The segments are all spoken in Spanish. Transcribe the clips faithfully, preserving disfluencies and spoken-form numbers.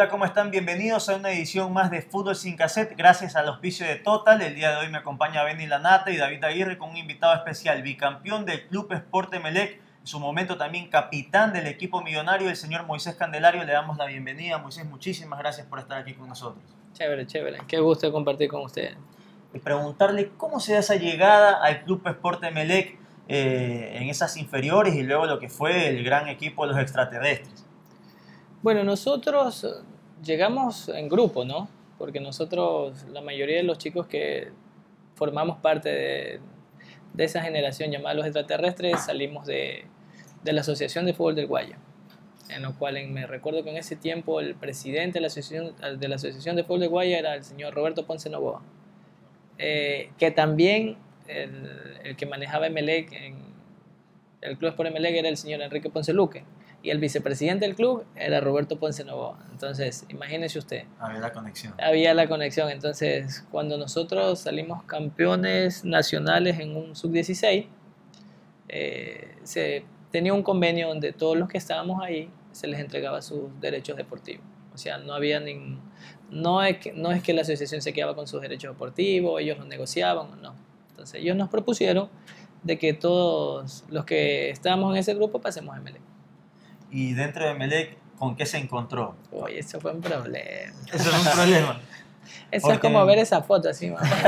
Hola, ¿cómo están? Bienvenidos a una edición más de Fútbol Sin Cassette. Gracias al auspicio de Total. El día de hoy me acompaña Benny Lanata y David Aguirre con un invitado especial, bicampeón del Club Sport Emelec, en su momento también capitán del equipo millonario, el señor Moisés Candelario. Le damos la bienvenida. Moisés, muchísimas gracias por estar aquí con nosotros. Chévere, chévere. Qué gusto compartir con ustedes. Y preguntarle cómo se da esa llegada al Club Sport Emelec eh, en esas inferiores y luego lo que fue el gran equipo de los extraterrestres. Bueno, nosotros llegamos en grupo, ¿no? Porque nosotros, la mayoría de los chicos que formamos parte de, de esa generación llamada los extraterrestres, salimos de, de la Asociación de Fútbol del Guaya. En lo cual en, me recuerdo que en ese tiempo el presidente de la Asociación de, la Asociación de Fútbol del Guaya era el señor Roberto Ponce Novoa. Eh, que también el, el que manejaba Emelec, en el Club Sport Emelec, era el señor Enrique Ponce Luque. Y el vicepresidente del club era Roberto Ponce Novoa. Entonces, imagínese usted. Había la conexión. Había la conexión. Entonces, cuando nosotros salimos campeones nacionales en un sub dieciséis, eh, se tenía un convenio donde todos los que estábamos ahí se les entregaba sus derechos deportivos. O sea, no había ningún... No es, que, no es que la asociación se quedaba con sus derechos deportivos, ellos los negociaban, no. Entonces, ellos nos propusieron de que todos los que estábamos en ese grupo pasemos a Emelec. Y dentro de Emelec, ¿con qué se encontró? Oye, eso fue un problema. Eso es un problema. Eso Porque... es como ver esa foto así,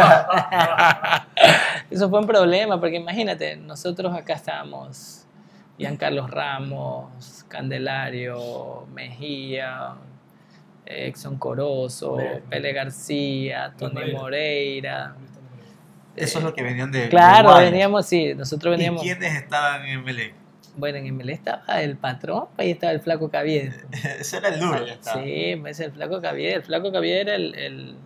eso fue un problema, porque imagínate, nosotros acá estábamos Giancarlo Ramos, Candelario, Mejía, Exxon Corozo, Pele García, Tony Moreira. Eso es lo que venían de... Claro, de veníamos, sí, nosotros veníamos... ¿Y quiénes estaban en Emelec? Bueno, en Emelec estaba el patrón, ahí estaba el flaco Caviedes. Ese era el duro. Sí, pues el flaco Caviedes. El flaco Caviedes era el, el,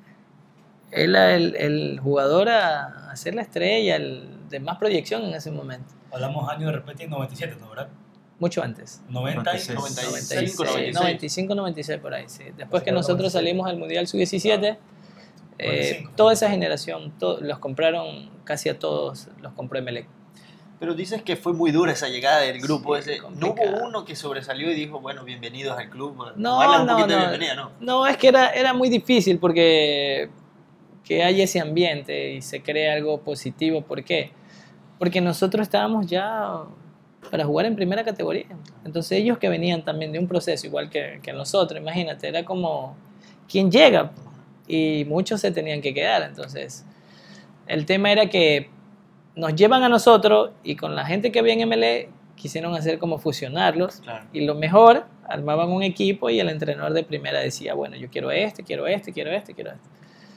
era el, el jugador a hacer la estrella, el de más proyección en ese momento. Hablamos años de repente en noventa y siete, ¿no, verdad? Mucho antes. noventa, noventa y seis, noventa y noventa y cinco, seis, noventa y cinco, noventa y seis por ahí, sí. Después que Sí, nosotros noventa y seis. salimos al Mundial sub diecisiete, eh, noventa y cinco. toda esa generación, to, los compraron, casi a todos los compró Emelec. Pero dices que fue muy dura esa llegada del grupo Sí, ese. ¿No complicado. hubo uno que sobresalió y dijo, bueno, bienvenidos al club? No, Darles un no, poquito de no. bienvenida, ¿no? No, es que era, era muy difícil porque que haya ese ambiente y se cree algo positivo. ¿Por qué? Porque nosotros estábamos ya para jugar en primera categoría. Entonces ellos que venían también de un proceso igual que, que nosotros, imagínate, era como quien llega y muchos se tenían que quedar. Entonces el tema era que nos llevan a nosotros y con la gente que había en Emelec quisieron hacer como fusionarlos. Claro. Y lo mejor, armaban un equipo y el entrenador de primera decía, bueno, yo quiero este, quiero este, quiero este, quiero este.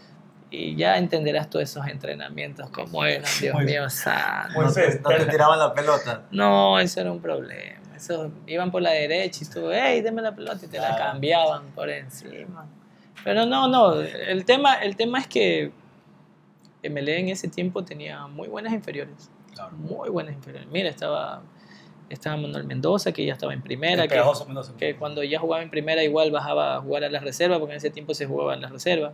Y ya entenderás todos esos entrenamientos como eran, Dios Muy- mío, santo. muy- No te, no te tiraban la pelota. No, eso era un problema. Eso, iban por la derecha y tú, hey, deme la pelota y te la Claro. cambiaban por encima. Pero no, no, el tema, el tema es que Emelec en ese tiempo tenía muy buenas inferiores. Claro. Muy buenas inferiores. Mira, estaba, estaba Manuel Mendoza, que ya estaba en primera, El que, pegajoso Mendoza. que cuando ya jugaba en primera igual bajaba a jugar a las reservas, porque en ese tiempo se jugaba en las reservas.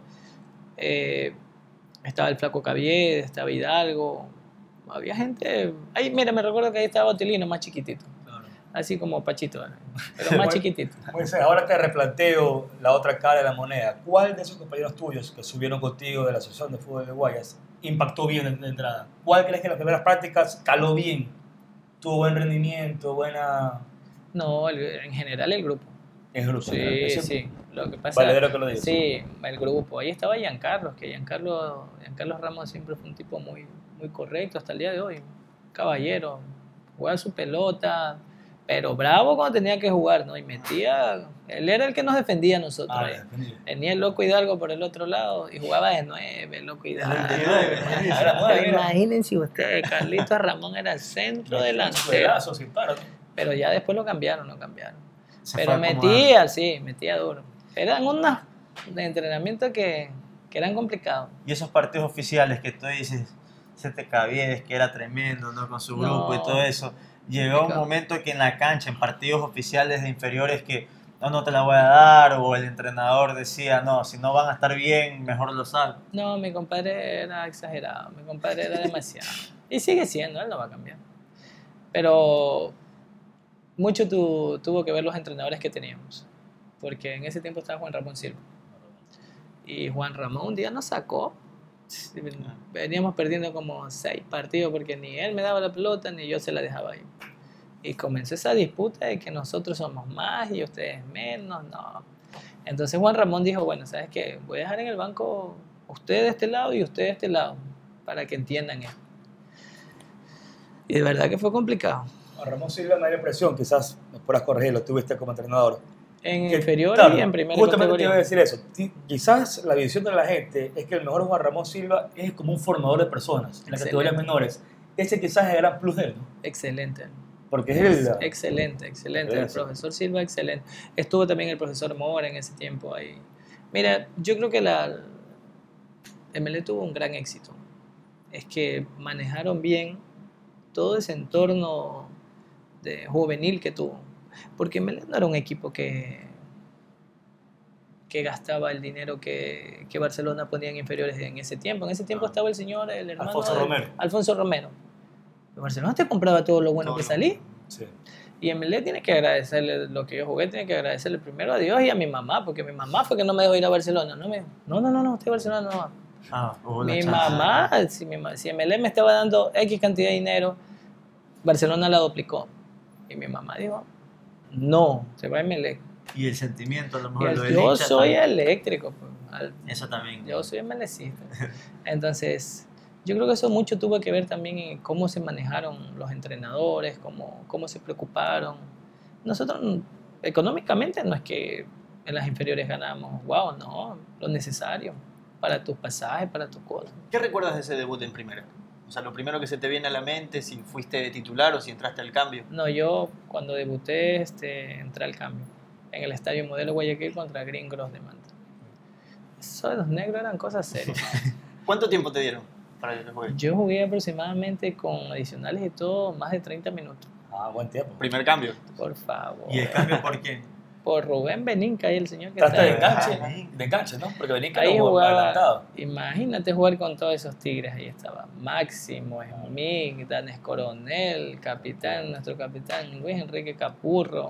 Eh, estaba el flaco Caviedes, estaba Hidalgo, había gente... Ahí, mira, me recuerdo que ahí estaba Otilino, más chiquitito, Claro. así como Pachito, ¿no? Pero más Bueno, chiquitito. Moisés, ahora te replanteo la otra cara de la moneda. ¿Cuál de esos compañeros tuyos que subieron contigo de la Asociación de Fútbol de Guayas impactó bien de, de entrada? ¿Cuál crees que en las primeras prácticas caló bien? ¿Tuvo buen rendimiento, buena... No, el- en general el grupo. en grupo? Sí, Ese- sí. Lo que pasa, Valedero que lo diga. sí, el grupo. Ahí estaba Giancarlos, que Giancarlo, Giancarlo Ramos siempre fue un tipo muy, muy correcto hasta el día de hoy. Caballero, jugaba su pelota, pero bravo cuando tenía que jugar, ¿no? Y metía, él era el que nos defendía a nosotros. Ah, ahí. defendido. Venía el loco Hidalgo por el otro lado y jugaba de nueve, el loco Hidalgo. De nueve, Era nueve, Pero mira. imagínense ustedes, Carlitos Ramón era el centro delantero. Suelazo, sin paro, ¿no? Pero ya después lo cambiaron, lo cambiaron. Se Pero fue acomodando. metía, sí, metía duro. Eran unas de entrenamiento que, que eran complicados. Y esos partidos oficiales que tú dices, Sete Caviedes, que era tremendo, ¿no? Con su grupo No. y todo eso. Llegó un Complicado. momento que en la cancha, en partidos oficiales de inferiores, que no, no te la voy a dar, o el entrenador decía, no, si no van a estar bien, mejor lo saco. No, mi compadre era exagerado, mi compadre era demasiado. Y sigue siendo, él no va a cambiar. Pero mucho tu, tuvo que ver los entrenadores que teníamos. porque en ese tiempo estaba Juan Ramón Silva. Y Juan Ramón un día nos sacó. Veníamos perdiendo como seis partidos porque ni él me daba la pelota ni yo se la dejaba ahí. Y comenzó esa disputa de que nosotros somos más y ustedes menos. No. Entonces Juan Ramón dijo, bueno, ¿sabes qué? Voy a dejar en el banco usted de este lado y usted de este lado para que entiendan esto. Y de verdad que fue complicado. A Ramón Silva me da la impresión, quizás me puedas corregir, lo tuviste como entrenador. En que, inferior claro, y en primera justamente categoría. te iba a decir eso. Ti- Quizás la visión de la gente es que el mejor Juan Ramón Silva es como un formador de personas en las Excelente. categorías menores. Ese quizás es el gran plus de él, ¿no? Excelente. Porque es el... Excelente, excelente. El Excelente. profesor Silva, excelente. Estuvo también el profesor Mora en ese tiempo ahí. Mira, yo creo que la M L E tuvo un gran éxito. Es que manejaron bien todo ese entorno de juvenil que tuvo. Porque M L E no era un equipo que, que gastaba el dinero que, que Barcelona ponía en inferiores en ese tiempo. En ese tiempo Ah. estaba el señor, el hermano Alfonso de- Romero. Alfonso Romero. Barcelona te compraba todo lo bueno Todo que lo- salía. Sí. Y M L E tiene que agradecerle lo que yo jugué, tiene que agradecerle primero a Dios y a mi mamá, porque mi mamá fue que no me dejó ir a Barcelona. No, me, no, no, no, no, usted a Barcelona no va. Ah, hubo la Mi chance. mamá, si, mi ma- si M L E me estaba dando X cantidad de dinero, Barcelona la duplicó. Y mi mamá dijo, no, se va a M L E. Y el sentimiento, a lo Y mejor el- lo del yo hincha soy también. eléctrico, pues, al- Eso también. yo soy MLEcista. Entonces, yo creo que eso mucho tuvo que ver también en cómo se manejaron los entrenadores, cómo, cómo se preocuparon. Nosotros, mm, económicamente, no es que en las inferiores ganamos, wow, no, lo necesario para tus pasajes, para tus cosas. ¿Qué recuerdas de ese debut en primera? O sea, lo primero que se te viene a la mente, si fuiste titular o si entraste al cambio. No, yo cuando debuté este, entré al cambio en el Estadio Modelo Guayaquil contra Green Cross de Manta. Eso de los negros eran cosas serias. ¿Cuánto tiempo te dieron para que juegues? Yo jugué aproximadamente con adicionales y todo más de treinta minutos. Ah, buen tiempo. Primer cambio. Por favor. ¿Y el cambio por quién? Por Rubén Beninca y el señor que Trata de está enganche, Ah, de enganche, ¿no? Porque venía que ahí no jugaba. adelantado. Imagínate jugar con todos esos tigres. Ahí estaba Máximo, Smig, Danes Coronel, capitán, nuestro capitán Luis Enrique Capurro.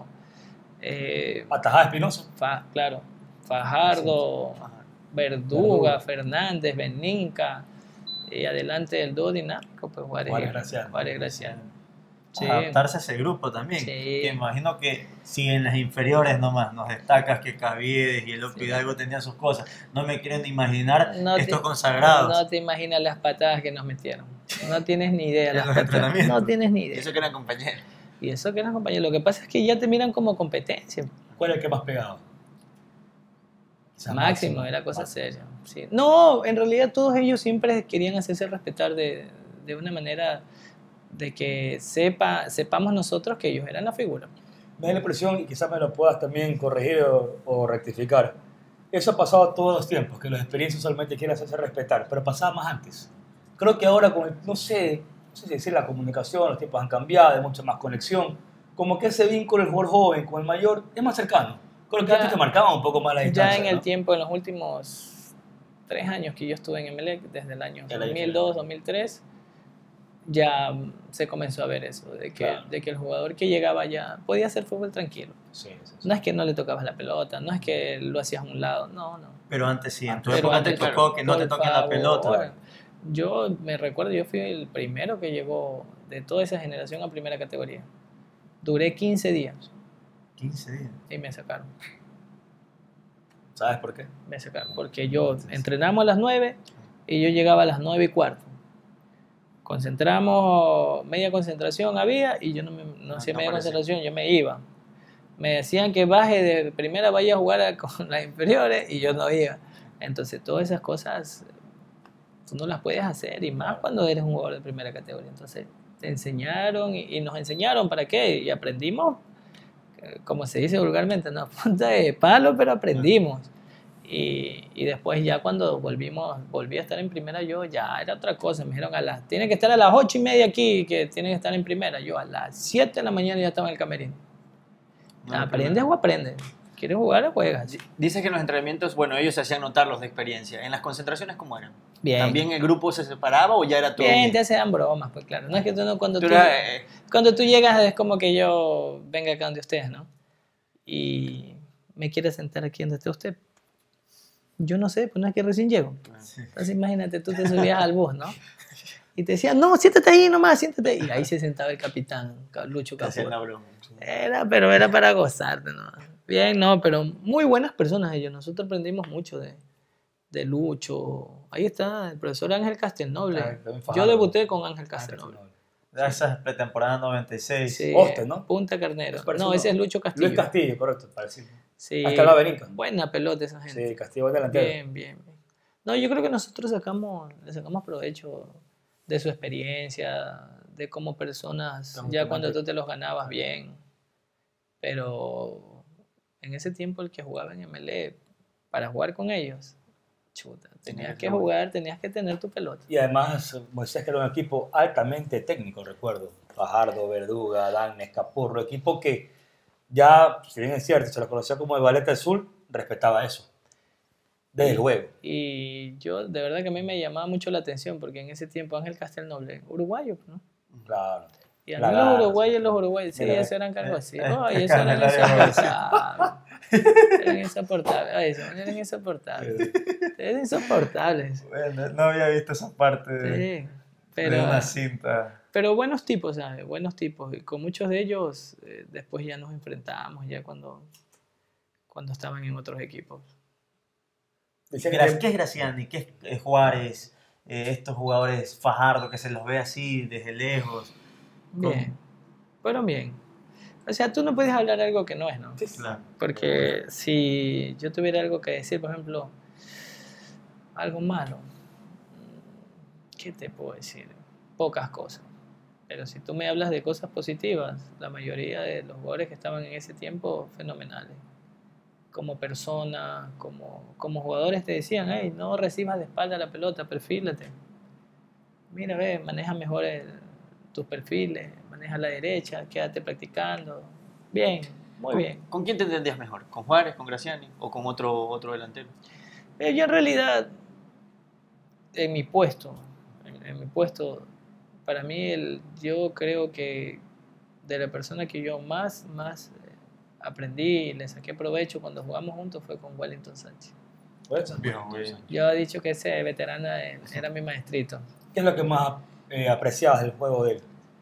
Eh, Atajada Espinosa. Fa- claro, Fajardo, Ajá. Verduga, Verduga. Fernández, Beninca. Y adelante el dúo dinámico, pues Juárez. Juárez Graciano. Juárez Graciano. Sí. Adaptarse a ese grupo también. Sí. Que imagino que si en las inferiores nomás nos destacas que Caviedes y el Loco Sí. Hidalgo tenían sus cosas, no me quieren imaginar No te- estos consagrados. No te imaginas las patadas que nos metieron. No tienes ni idea. En Las los patadas. entrenamientos. No tienes ni Y idea. eso que eran compañeros. Y eso que eran compañeros. Lo que pasa es que ya te miran como competencia. ¿Cuál es el que más pegaba? Quizás Máximo, era cosa Máximo. seria. Sí. No, en realidad todos ellos siempre querían hacerse respetar de, de una manera de que sepa, sepamos nosotros que ellos eran la figura. Me da la impresión, y quizás me lo puedas también corregir o, o rectificar, eso ha pasado todos los tiempos, que los experiencias solamente quieren hacerse respetar, pero pasaba más antes. Creo que ahora, con el- no sé, no sé si decir la comunicación, los tiempos han cambiado, hay mucha más conexión, como que ese vínculo del jugador joven con el mayor es más cercano. Creo que Ya- antes te marcaban un poco más la Ya distancia. en el ¿no? tiempo, en los últimos tres años que yo estuve en Emelec, desde el año Ya la dos mil dos, dos mil tres, ya mm, se comenzó a ver eso, de que, Claro. de que el jugador que llegaba ya podía hacer fútbol tranquilo. Sí, sí, sí. No es que no le tocabas la pelota, no es que lo hacías a un lado, no, no. Pero antes sí, en tu Pero época antes, te tocó claro, que no te Por toquen la favor. pelota. Yo me recuerdo, yo fui el primero que llegó de toda esa generación a primera categoría. Duré quince días quince días. y me sacaron. ¿Sabes por qué? Me sacaron porque yo entrenamos a las nueve y yo llegaba a las nueve y cuarto. Concentramos, media concentración había y yo no, me, no Ah, hacía no media aparecía. concentración, yo me iba. Me decían que baje de primera, vaya a jugar a- con las inferiores y yo no iba. Entonces todas esas cosas tú no las puedes hacer y más cuando eres un jugador de primera categoría. Entonces te enseñaron y, y nos enseñaron para qué y aprendimos, eh, como se dice vulgarmente, no a punta de palo, pero aprendimos. Y, y después ya cuando volvimos, volví a estar en primera, yo ya era otra cosa. Me dijeron, a las, tiene que estar a las ocho y media aquí, que tiene que estar en primera. Yo a las siete de la mañana ya estaba en el camerino. No, ¿Aprendes o aprendes? ¿Quieres jugar o juegas? Di- Dices que en los entrenamientos, bueno, ellos se hacían notar los de experiencia. ¿En las concentraciones cómo eran? Bien. ¿También el grupo se separaba o ya era todo? Bien, bien? te hacen bromas, pues claro. No es que tú no, cuando, Tú tú, eras, eh, cuando tú llegas es como que yo venga acá donde ustedes, ¿no? Y ¿me quiere sentar aquí donde esté usted? Yo no sé, pues no es que recién llego. Sí. Entonces imagínate, tú te subías al bus, ¿no? Y te decían, no, siéntate ahí nomás, siéntate ahí. Y ahí se sentaba el capitán, Lucho Te hacían la Capur. broma. Era, pero era para gozarte, ¿no? Bien, no, pero muy buenas personas ellos. Nosotros aprendimos mucho de, de Lucho. Ahí está, el profesor Ángel Castelnoble. Ah, también Yo Fajardo. debuté con Ángel Ah, Castelnoble. Esa es pretemporada noventa y seis. Sí, Hoste, ¿no? Punta Carnero. Eso parece No, uno. ese es Lucho Castillo. Luis Castillo, correcto. Parecido. Sí, Hasta la Berinca. buena pelota esa gente. Sí, Castillo buen delantero. Bien, bien, bien. No, yo creo que nosotros sacamos, le sacamos provecho de su experiencia, de cómo personas, Estamos ya tomando- cuando tú te los ganabas bien. Pero en ese tiempo el que jugaba en M L E, para jugar con ellos, chuta, tenías Tenías que que jugar, tenías que tener tu pelota. Y además, Moisés, que era un equipo altamente técnico, recuerdo. Fajardo, Verduga, Dan, Escapurro, equipo que ya, si bien es cierto, se lo conocía como el Valeta del Sur, respetaba eso. Desde luego. Y yo, de verdad que a mí me llamaba mucho la atención, porque en ese tiempo Ángel Castelnoble, uruguayo, ¿no? Claro. Y a mí La los garra, uruguayos, los uruguayos, sí, Mira, esos eran cargos así. eh, Ay, eh, esos eran Candelaria insoportables. Eran insoportables. Ay, esos eran insoportables. Eran insoportables. Bueno, no había visto esa parte de, Sí, de pero, una cinta. pero buenos tipos, ¿sabes? Buenos tipos. Y con muchos de ellos eh, después ya nos enfrentamos, ya cuando, cuando estaban en otros equipos. Decía que Gra- ¿Qué es Graciani? ¿Qué es eh, Juárez? Eh, estos jugadores Fajardo que se los ve así desde lejos. Bien, fueron bien. O sea, tú no puedes hablar algo que no es, ¿no? Claro. Porque si yo tuviera algo que decir, por ejemplo, algo malo, ¿qué te puedo decir? Pocas cosas. Pero si tú me hablas de cosas positivas, la mayoría de los jugadores que estaban en ese tiempo, fenomenales. Como persona, como, como jugadores te decían, hey, no recibas de espalda la pelota, perfílate. Mira, ve, maneja mejor el- tus perfiles, maneja la derecha, quédate practicando. Bien, muy ¿Con, bien. ¿Con quién te entendías mejor? ¿Con Juárez, con Graciani o con otro, otro delantero? Eh, yo en realidad, en mi puesto, en, en mi puesto, para mí, el, yo creo que de la persona que yo más, más eh, aprendí y le saqué provecho cuando jugamos juntos fue con Wellington Sánchez. Pues, Bien, bien. Yo he dicho que ese veterano eh, era mi maestrito. ¿qué es lo que más eh, apreciabas del juego de él?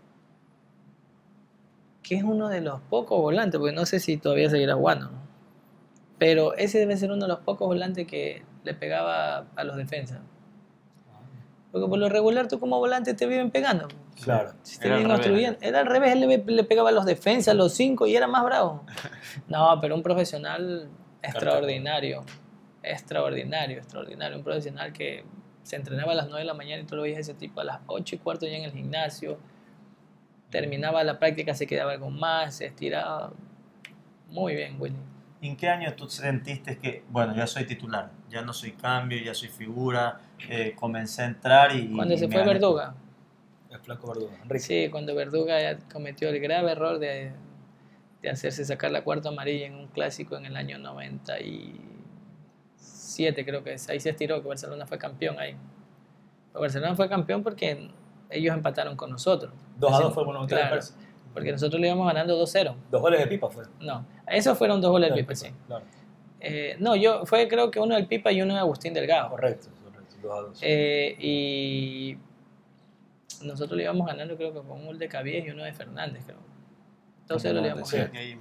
Que es uno de los pocos volantes, porque no sé si todavía seguirá jugando, ¿no? Pero ese debe ser uno de los pocos volantes que le pegaba a los defensas. Porque por lo regular tú como volante te viven pegando. Claro. Si te Era al viven revés, obstruyendo. Era al revés, él le, le pegaba a los defensas, a los cinco, y era más bravo. No, pero un profesional extraordinario. Extraordinario, extraordinario. Un profesional que se entrenaba a las nueve de la mañana y tú lo veías ese tipo a las ocho y cuarto ya en el gimnasio. Terminaba la práctica, se quedaba algo más, se estiraba. Muy bien, Willy. ¿En qué año tú sentiste que, bueno, ya soy titular, ya no soy cambio, ya soy figura, eh, comencé a entrar y... Cuando y se me fue gané Verduga. El flaco Verduga. Enrique. Sí, cuando Verduga ya cometió el grave error de, de hacerse sacar la cuarta amarilla en un clásico en el año noventa y siete, creo que es. Ahí se estiró, que Barcelona fue campeón ahí. Pero Barcelona fue campeón porque ellos empataron con nosotros. dos a Así- dos fue bueno. Claro, porque nosotros le íbamos ganando dos cero. Dos goles de Pipa fue. No, esos fueron dos goles del Pipa, Pipa, sí. Claro. Eh, no, yo fue creo que uno del Pipa y uno de Agustín Delgado. Correcto, correcto. dos a dos. Eh, y nosotros le íbamos ganando creo que con un gol de Cabies y uno de Fernández, creo. dos cero le íbamos Sí. ganando. Y ahí-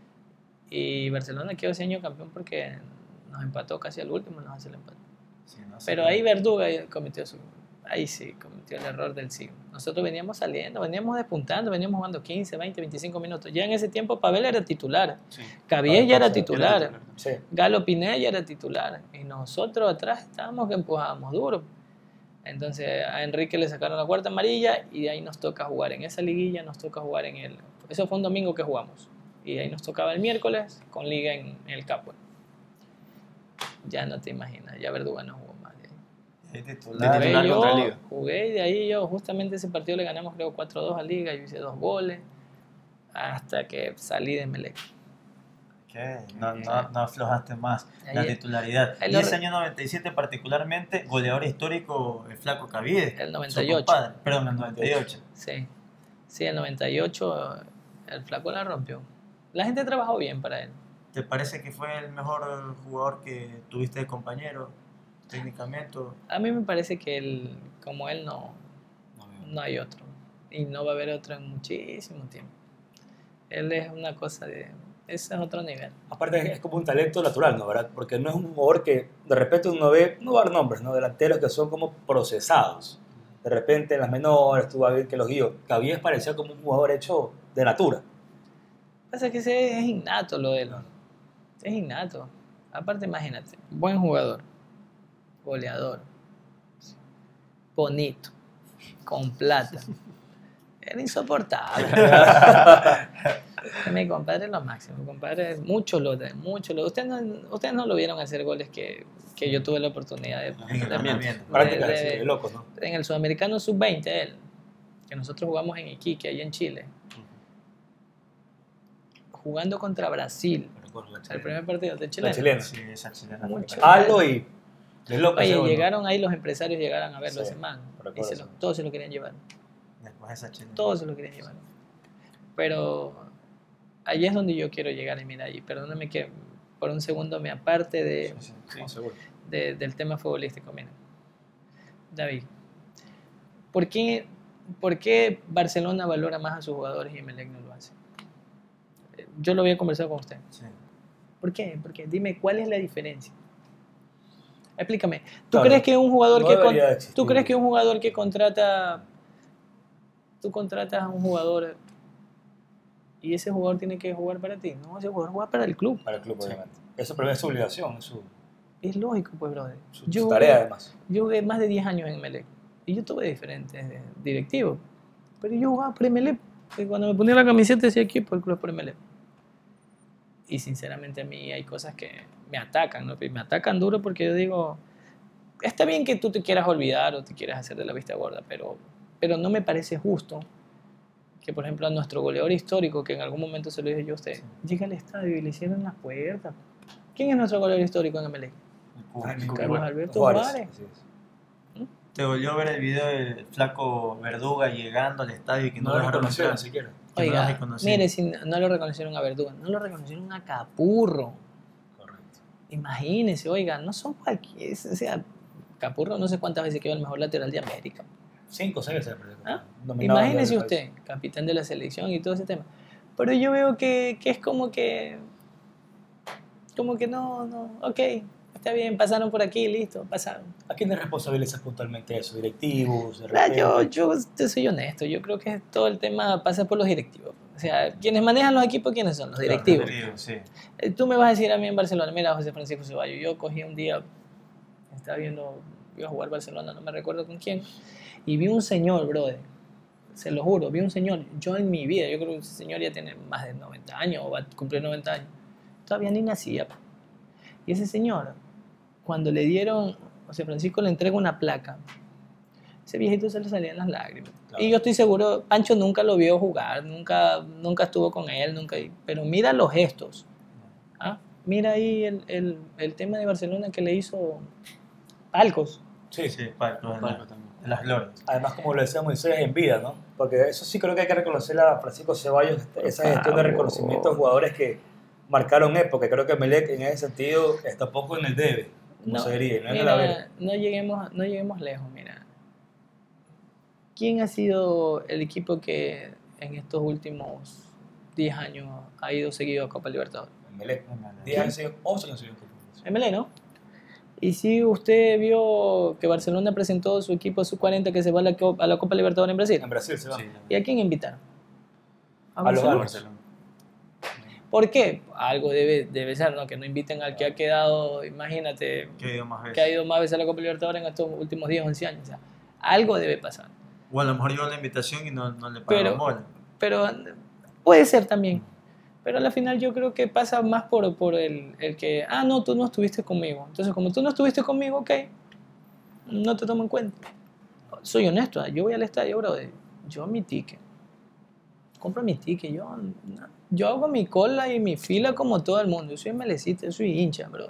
Y Barcelona quedó ese año campeón porque nos empató casi al último, nos hace el empate. Sí, no sé. Pero ahí Verduga cometió su... Ahí sí, cometió el error del siglo. Nosotros veníamos saliendo, veníamos despuntando, veníamos jugando quince, veinte, veinticinco minutos. Ya en ese tiempo Pavel era titular, sí. Cabies ya era Pavel titular, Era titular. Sí. Galo Pineda ya era titular. Y nosotros atrás estábamos que empujábamos duro. Entonces a Enrique le sacaron la cuarta amarilla y de ahí nos toca jugar. En esa liguilla nos toca jugar en el... Eso fue un domingo que jugamos. Y ahí nos tocaba el miércoles con liga en, en el Capo. Ya no te imaginas, ya Verduga no jugó más. de ahí. Ahí De titular. Jugué titular yo, contra Liga. jugué y de ahí yo, justamente ese partido le ganamos creo cuatro a dos a Liga, yo hice dos goles, hasta que salí de Melec. ¿Qué? No, no, no aflojaste más la Ahí- titularidad. ahí Y lo ese re- año noventa y siete particularmente, goleador histórico, el flaco Caviedes. El su noventa y ocho. compadre. Perdón, el noventa y ocho. Sí, sí, el noventa y ocho el flaco la rompió. La gente trabajó bien para él. ¿Te parece que fue el mejor jugador que tuviste de compañero técnicamente? A mí me parece que él, como él no, No veo. no hay otro. Y no va a haber otro en muchísimo tiempo. Él es una cosa de... Ese es otro nivel. Aparte es como un talento natural, ¿no? ¿Verdad? Porque no es un jugador que de repente uno ve, no va a dar nombres, ¿no? Delanteros que son como procesados. De repente en las menores, tú vas a ver que los guíos, Cabías parecía como un jugador hecho de natura. Pasa que ese es innato lo de él. Es innato. Aparte, imagínate, buen jugador, goleador, bonito, con plata. Era insoportable. Mi compadre es lo máximo. Mi compadre, muchos lo den, muchos lo. Ustedes no, ustedes no lo vieron hacer goles que, que yo tuve la oportunidad de. En el de- entrenamiento. Prácticas de- así, de- de locos, ¿no? En el Sudamericano sub veinte, él, que nosotros jugamos en Iquique, allá en Chile, jugando contra Brasil, Me recuerdo la el chilena. primer partido de La Chile. chilena. Sí, esa chilena. Mucho. Halo y de locos. Oye, segundo. llegaron ahí los empresarios, llegaron a verlo Sí, ese man. recuerdo Y se eso. lo- todos se lo querían llevar. Después esa chilena. Todos se lo querían llevar. Pero allí es donde yo quiero llegar. Y mira, y perdóname que por un segundo me aparte de, Sí, sí, sí. No, seguro. de- del tema futbolístico. Mira, David, ¿por qué, ¿por qué Barcelona valora más a sus jugadores y Emelec no lo hace? Eh, Yo lo había conversado con usted. Sí. ¿Por qué? Porque dime, ¿cuál es la diferencia? Explícame. ¿Tú Claro, crees que un jugador no que con- debería existir. tú crees que un jugador que contrata tú contratas a un jugador y ese jugador tiene que jugar para ti? No, ese jugador juega para el club. Para el club, Sí. obviamente. Eso pero es su obligación, es su, Es lógico, pues, brother. su, Yo su jugué- tarea además. Yo jugué más de diez años en Emelec y yo tuve diferentes eh, directivos, pero yo jugaba por Emelec. Y cuando me ponía la camiseta decía aquí por el club por Emelec. Y sinceramente a mí hay cosas que me atacan, ¿no? Y me atacan duro porque yo digo, está bien que tú te quieras olvidar o te quieras hacer de la vista gorda, pero, pero no me parece justo que, por ejemplo, a nuestro goleador histórico, que en algún momento se lo dije yo a usted, Sí. llega al estadio y le cierran las puertas. ¿Quién es nuestro goleador histórico en Emelec? El Cuba. Ah, Carlos Juárez. Alberto Juárez, Juárez. así es. ¿Te volvió a ver el video del flaco Verduga llegando al estadio y que no, No lo lo dejaron reconocieron entrar? siquiera. Que no lo Oiga, reconocieron. mire, si no lo reconocieron a Verduga, no lo reconocieron a Capurro. Correcto. Imagínense, oiga, no son cualquier. O sea, Capurro no sé cuántas veces quedó el mejor lateral de América. Cinco o seis veces. ¿Ah? Dominado Imagínese el usted, capitán de la selección y todo ese tema. Pero yo veo que, que es como que. Como que no, no, ok, está bien, pasaron por aquí, listo, pasaron. ¿A quién le responsabilizas puntualmente eso? ¿Directivos? De Ah, repente? Yo, yo te soy honesto, yo creo que todo el tema pasa por los directivos. O sea, quienes manejan los equipos, ¿quiénes son? Los directivos. Sí. Eh, Tú me vas a decir a mí en Barcelona, mira, José Francisco Ceballos, yo cogí un día, estaba viendo, iba a jugar Barcelona, no me recuerdo con quién, y vi un señor, brother, se lo juro, vi un señor, yo en mi vida, yo creo que ese señor ya tiene más de noventa años, o va a cumplir noventa años, todavía ni nacía. pa. Y ese señor, cuando le dieron, José Francisco le entrega una placa, ese viejito se le salían las lágrimas. Claro. Y yo estoy seguro, Pancho nunca lo vio jugar, nunca, nunca estuvo con él, nunca, pero mira los gestos. ¿ah? Mira ahí el, el, el tema de Barcelona que le hizo Palcos. Sí, Sí, para los Palco también. de las glorias. Además, como lo decía Moisés, en vida, ¿no? Porque eso sí creo que hay que reconocerle a Francisco Ceballos, esa gestión de favor. reconocimiento de jugadores que marcaron época. Creo que Melec en ese sentido está poco en el debe, como se diría, no en el haber. mira, no, lleguemos, no lleguemos lejos, mira. ¿Quién ha sido el equipo que en estos últimos diez años ha ido seguido a Copa Libertadores? Melec, diez años, once años seguidos. M L E, ¿no? Y si usted vio que Barcelona presentó su equipo sub cuarenta que se va a la, Copa- a la Copa Libertadores en Brasil, En Brasil se va. Sí, ¿y a quién invitaron? A A los Barcelona. Barcelona. ¿Por qué? Algo debe, debe ser, ¿no? Que no inviten al que ha quedado, imagínate, que ha ido más veces. que ha ido más veces a la Copa Libertadores en estos últimos diez, once años. O sea, algo debe pasar. O a lo mejor llegó la invitación y no, no le pagaron Pero- bola. Pero puede ser también. Pero al final yo creo que pasa más por, por el, el que, ah, no, tú no estuviste conmigo. Entonces, como tú no estuviste conmigo, ok, no te tomo en cuenta. Soy honesto, ¿ah? Yo voy al estadio, bro, yo mi ticket. Compro mi ticket, yo, yo hago mi cola y mi fila como todo el mundo. Yo soy melecita, yo soy hincha, bro.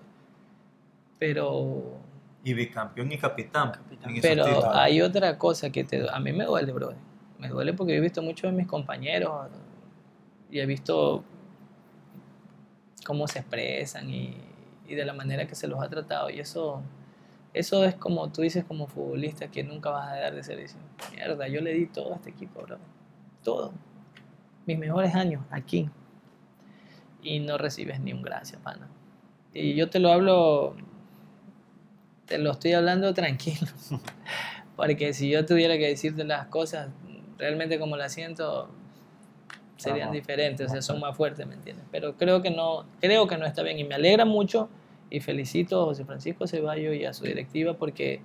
Pero, Y bicampeón y capitán. Capitán. en esos pero títulos. hay otra cosa que te, a mí me duele, bro. Me duele porque he visto muchos de mis compañeros y he visto cómo se expresan y, y de la manera que se los ha tratado. Y eso, eso es como tú dices como futbolista, que nunca vas a dejar de ser. Diciendo, mierda, yo le di todo a este equipo, bro. Todo. Mis mejores años aquí. Y no recibes ni un gracias, pana. Y yo te lo hablo, te lo estoy hablando tranquilo. Porque si yo tuviera que decirte las cosas realmente como las siento, serían Ajá. diferentes, o sea, son más fuertes, ¿me entiendes? Pero creo que no, creo que no está bien y me alegra mucho y felicito a José Francisco Ceballos y a su directiva porque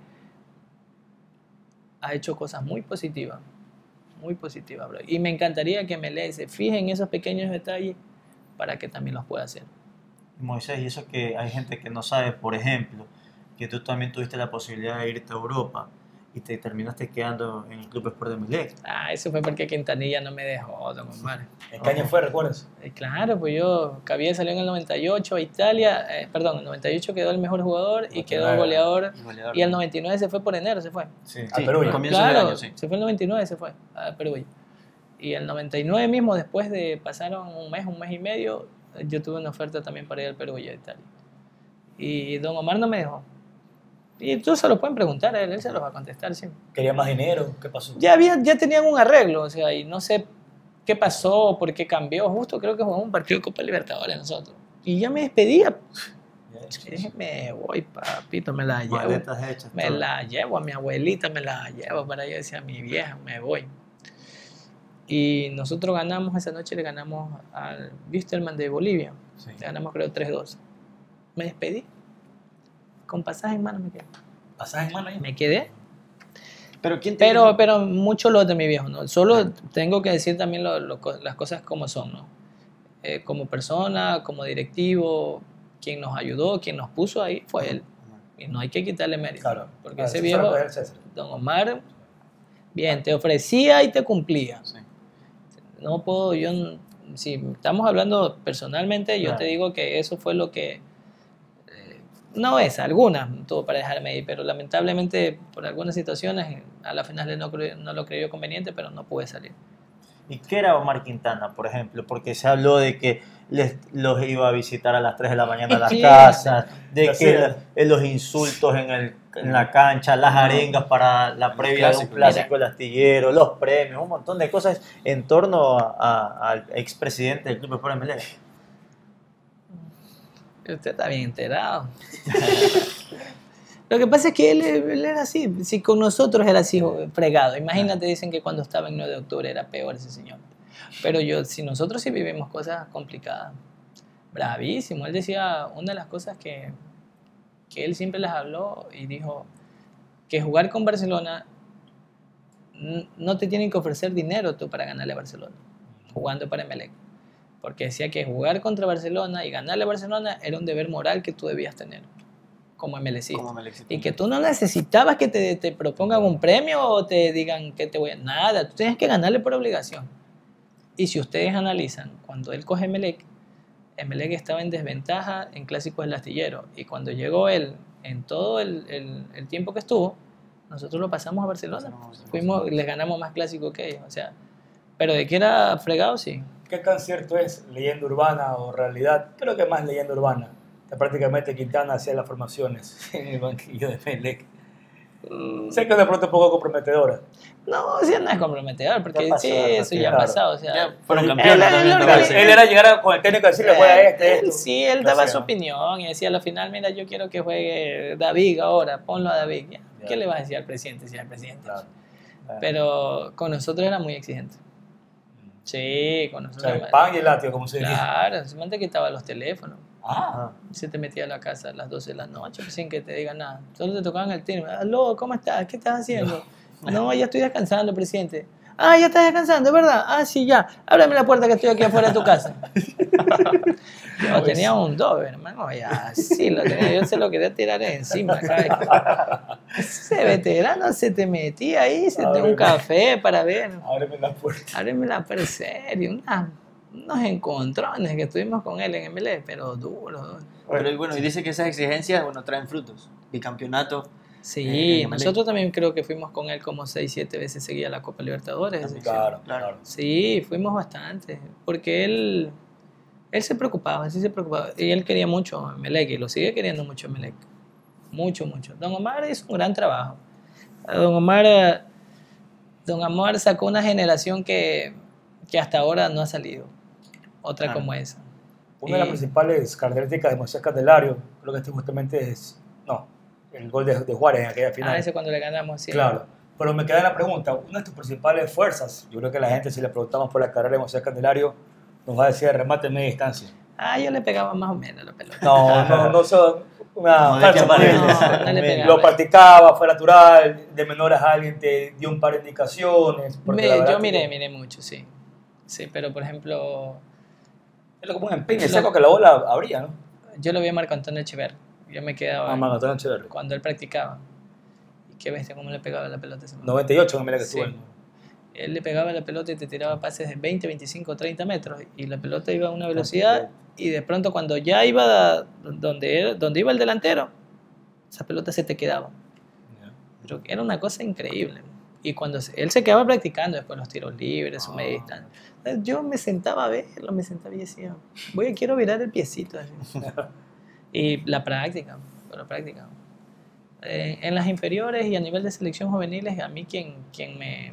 ha hecho cosas muy positivas, muy positivas, bro. Y me encantaría que Melec se fije en esos pequeños detalles para que también los pueda hacer. Moisés, y eso que hay gente que no sabe, por ejemplo, que tú también tuviste la posibilidad de irte a Europa y te terminaste quedando en el Club Sport de Melec. Ah, eso fue porque Quintanilla no me dejó, don Omar. ¿En qué año fue, recuerdas? Eh, Claro, pues yo, Cavie salió en el noventa y ocho a Italia, eh, perdón, en el noventa y ocho quedó el mejor jugador y quedó goleador, Y goleador. y el noventa y nueve se fue por enero, se fue. Sí. Ah, Sí, Perú ya. comienzo del Claro, año, sí. se fue el noventa y nueve, se fue a Perú. ya. Y el noventa y nueve mismo, después de, pasaron un mes, un mes y medio, yo tuve una oferta también para ir al Perú y a Italia. Y don Omar no me dejó. Y tú se lo pueden preguntar a él, él se los va a contestar siempre. ¿Quería más dinero? ¿Qué pasó? Ya, había, ya tenían un arreglo, o sea, y no sé qué pasó, por qué cambió. Justo creo que jugamos un partido de Copa Libertadores nosotros. Y ya me despedía. Y dije, me voy, papito, me la llevo. Maletas hechas. Me todo. la llevo a mi abuelita, me la llevo para allá, decía mi vieja, me voy. Y nosotros ganamos esa noche, le ganamos al Wisterman de Bolivia. Sí. Le ganamos creo tres dos. Me despedí. Con pasaje en mano me quedé. ¿Pasaje en mano ahí? Me quedé. Pero ¿quién te Pero, dijo? pero mucho lo de mi viejo, ¿no? Solo tengo que decir también lo- lo co- las cosas como son, ¿no? Eh, como persona, como directivo, quien nos ayudó, quien nos puso ahí fue él. Y no hay que quitarle mérito. Claro. Porque Ah, ese César viejo, puede ser César. don Omar, bien, te ofrecía y te cumplía. Sí. No puedo, yo, n- si estamos hablando personalmente, yo Claro. te digo que eso fue lo que, eh, no es, algunas tuvo para dejarme ir, pero lamentablemente por algunas situaciones a la final él no, cre- no lo creyó conveniente, pero no pude salir. ¿Y qué era Omar Quintana, por ejemplo? Porque se habló de que les, los iba a visitar a las tres de la mañana a las Sí. casas, de Así que es. la- eh, los insultos en, el, en la cancha, las arengas para la El previa de un clásico. clásico del astillero, los premios, un montón de cosas en torno a- a- al expresidente del Club Sport de Melec. Usted está bien enterado. Lo que pasa es que él, él era así, si con nosotros era así fregado. Imagínate, dicen que cuando estaba en nueve de octubre era peor ese señor. Pero yo, si nosotros sí vivimos cosas complicadas, bravísimo. Él decía, una de las cosas que, que él siempre les habló y dijo que jugar con Barcelona n- no te tienen que ofrecer dinero tú para ganarle a Barcelona, jugando para Emelec. Porque decía que jugar contra Barcelona y ganarle a Barcelona era un deber moral que tú debías tener como emelecista. Como Melec. Y que tú no necesitabas que te, te propongan un premio o te digan que te voy a... Nada, tú tienes que ganarle por obligación. Y si ustedes analizan, cuando él coge Emelec, Emelec estaba en desventaja en Clásicos del Astillero. Y cuando llegó él, en todo el, el, el tiempo que estuvo, nosotros lo pasamos a Barcelona. Fuimos, les ganamos más clásicos que ellos. O sea, pero de que era fregado, sí. ¿Qué tan cierto es leyenda urbana o realidad? Creo que más leyenda urbana. Que prácticamente Quintana hacía las formaciones en el banquillo de Melec. Sé que de pronto un poco comprometedora. No, o sea, no es comprometedor, porque Ya pasó, sí, ya eso pasó, ya ha claro. pasado. O sea, Ya fueron Él- campeones él- también. él- me él- parece. Él era llegar con el técnico y decirle, juega este, Él esto. sí, él Lo daba hacía. su opinión y decía a la final, mira, yo quiero que juegue David ahora, ponlo a David. Ya, Ya. ¿qué le vas a decir al presidente si es el presidente? Claro. Pero con nosotros era muy exigente. Sí, con O nosotros. sea, el pan y el látigo, como se dice. Claro, se te quitaba los teléfonos. Ah, Se te metía a la casa a las doce de la noche pues, sin que te diga nada. Solo te tocaban el timbre. Aló, ¿cómo estás? ¿Qué estás haciendo? No, ya estoy descansando, presidente. Ah, ya estás descansando, ¿verdad? Ah, sí, ya. Ábreme la puerta que estoy aquí afuera de tu casa. Yo tenía un doble, hermano. Ya, sí, lo tenía. Yo se lo quería tirar encima. Cara. Ese veterano se te metía ahí, se te Ábreme. un café para ver. ábreme la puerta. Ábreme la per serio. Una, unos encontrones que estuvimos con él en M L E, pero duro. duro. Pero y bueno, y dice que esas exigencias, bueno, traen frutos. Bicampeonato. Sí, Eh, en nosotros también creo que fuimos con él como seis, siete veces seguía a la Copa Libertadores. Claro, Claro. claro. Sí, fuimos bastante, porque él, Él se preocupaba, sí se preocupaba. Y él quería mucho a Emelec y lo sigue queriendo mucho a Emelec. Mucho, mucho. Don Omar hizo un gran trabajo. Don Omar, eh, Don Omar sacó una generación que, que hasta ahora no ha salido. Otra Ah. como esa. Una de las Y- principales características de Moisés Candelario, creo que este justamente es, no, el gol de, de Juárez en aquella final. Ah, ese cuando le ganamos, sí. Claro, pero me queda la pregunta, una de tus principales fuerzas, yo creo que la gente si le preguntamos por la carrera de Moisés Candelario, nos va a decir remate en media distancia. Ah, yo le pegaba más o menos la pelota. No, no, no son una No, ¿de qué falsa manera? modestia. No, no le pegaba. Lo practicaba, fue natural, de menores a alguien te dio un par de indicaciones. porque Me- la verdad yo que- miré, miré mucho, sí. Sí, pero por ejemplo, Es como un empeine Lo- seco que la bola abría, ¿no? yo lo vi a Marco Antonio Echeverri. Yo me quedaba Ah, Marco Antonio Echeverri. cuando él practicaba. Y qué bestia, cómo le pegaba la pelota a ese man. noventa y ocho en Emelec que Sí. estuvo. Él le pegaba la pelota y te tiraba pases de veinte, veinticinco, treinta metros. Y la pelota iba a una velocidad. Y de pronto, cuando ya iba donde, era- donde iba el delantero, esa pelota se te quedaba. Pero era una cosa increíble. Y cuando se- él se quedaba practicando después los tiros libres, su media distancia. Yo me sentaba a verlo, me sentaba y decía, voy, quiero virar el piecito. así. Y la práctica, la práctica. Eh, en las inferiores y a nivel de selección juveniles, a mí quien, quien me,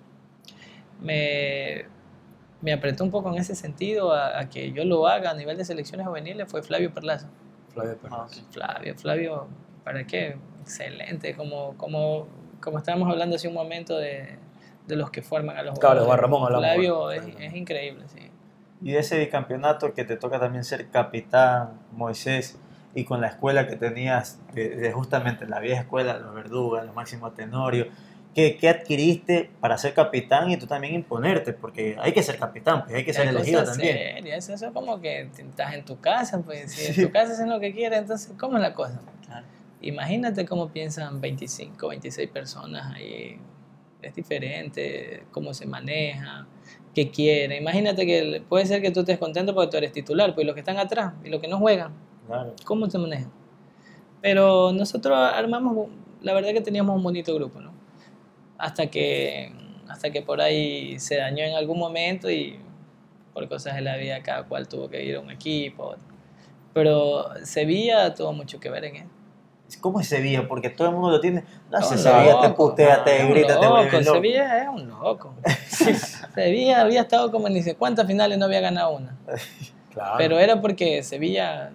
me, me apretó un poco en ese sentido a, a que yo lo haga a nivel de selecciones juveniles fue Flavio Perlaza. Flavio Pérez. Ah, ok. Flavio, Flavio, ¿para qué? Excelente, como, como, como estábamos hablando hace un momento de, de los que forman a los Claro, jugadores. Juan Ramón hablamos. Flavio es, es increíble, sí. Y de ese bicampeonato que te toca también ser capitán, Moisés, y con la escuela que tenías, de, de justamente la vieja escuela, los Verdugas, los Máximo Tenorio, ¿qué, qué adquiriste para ser capitán y tú también imponerte? Porque hay que ser capitán, pues hay que ser Hay elegido cosas también. serias, eso es como que estás en tu casa, pues si Sí. en tu casa hacen lo que quieres, entonces ¿cómo es la cosa? Claro. Imagínate cómo piensan veinticinco, veintiséis personas ahí, es diferente, cómo se maneja, qué quieren. Imagínate que puede ser que tú estés contento porque tú eres titular, pues los que están atrás y los que no juegan, Claro. ¿cómo se manejan? Pero nosotros armamos, la verdad que teníamos un bonito grupo, ¿no? Hasta que, hasta que por ahí se dañó en algún momento y por cosas de la vida cada cual tuvo que ir a un equipo. Pero Sevilla tuvo mucho que ver en eso. ¿Cómo es Sevilla? Porque todo el mundo lo tiene. No Es sé, un Sevilla te loco, putea, te es un grita, te loco, vuelve loco. Sevilla es un loco. Sevilla había estado como en ni sé cuántas finales, no había ganado una. Claro. Pero era porque Sevilla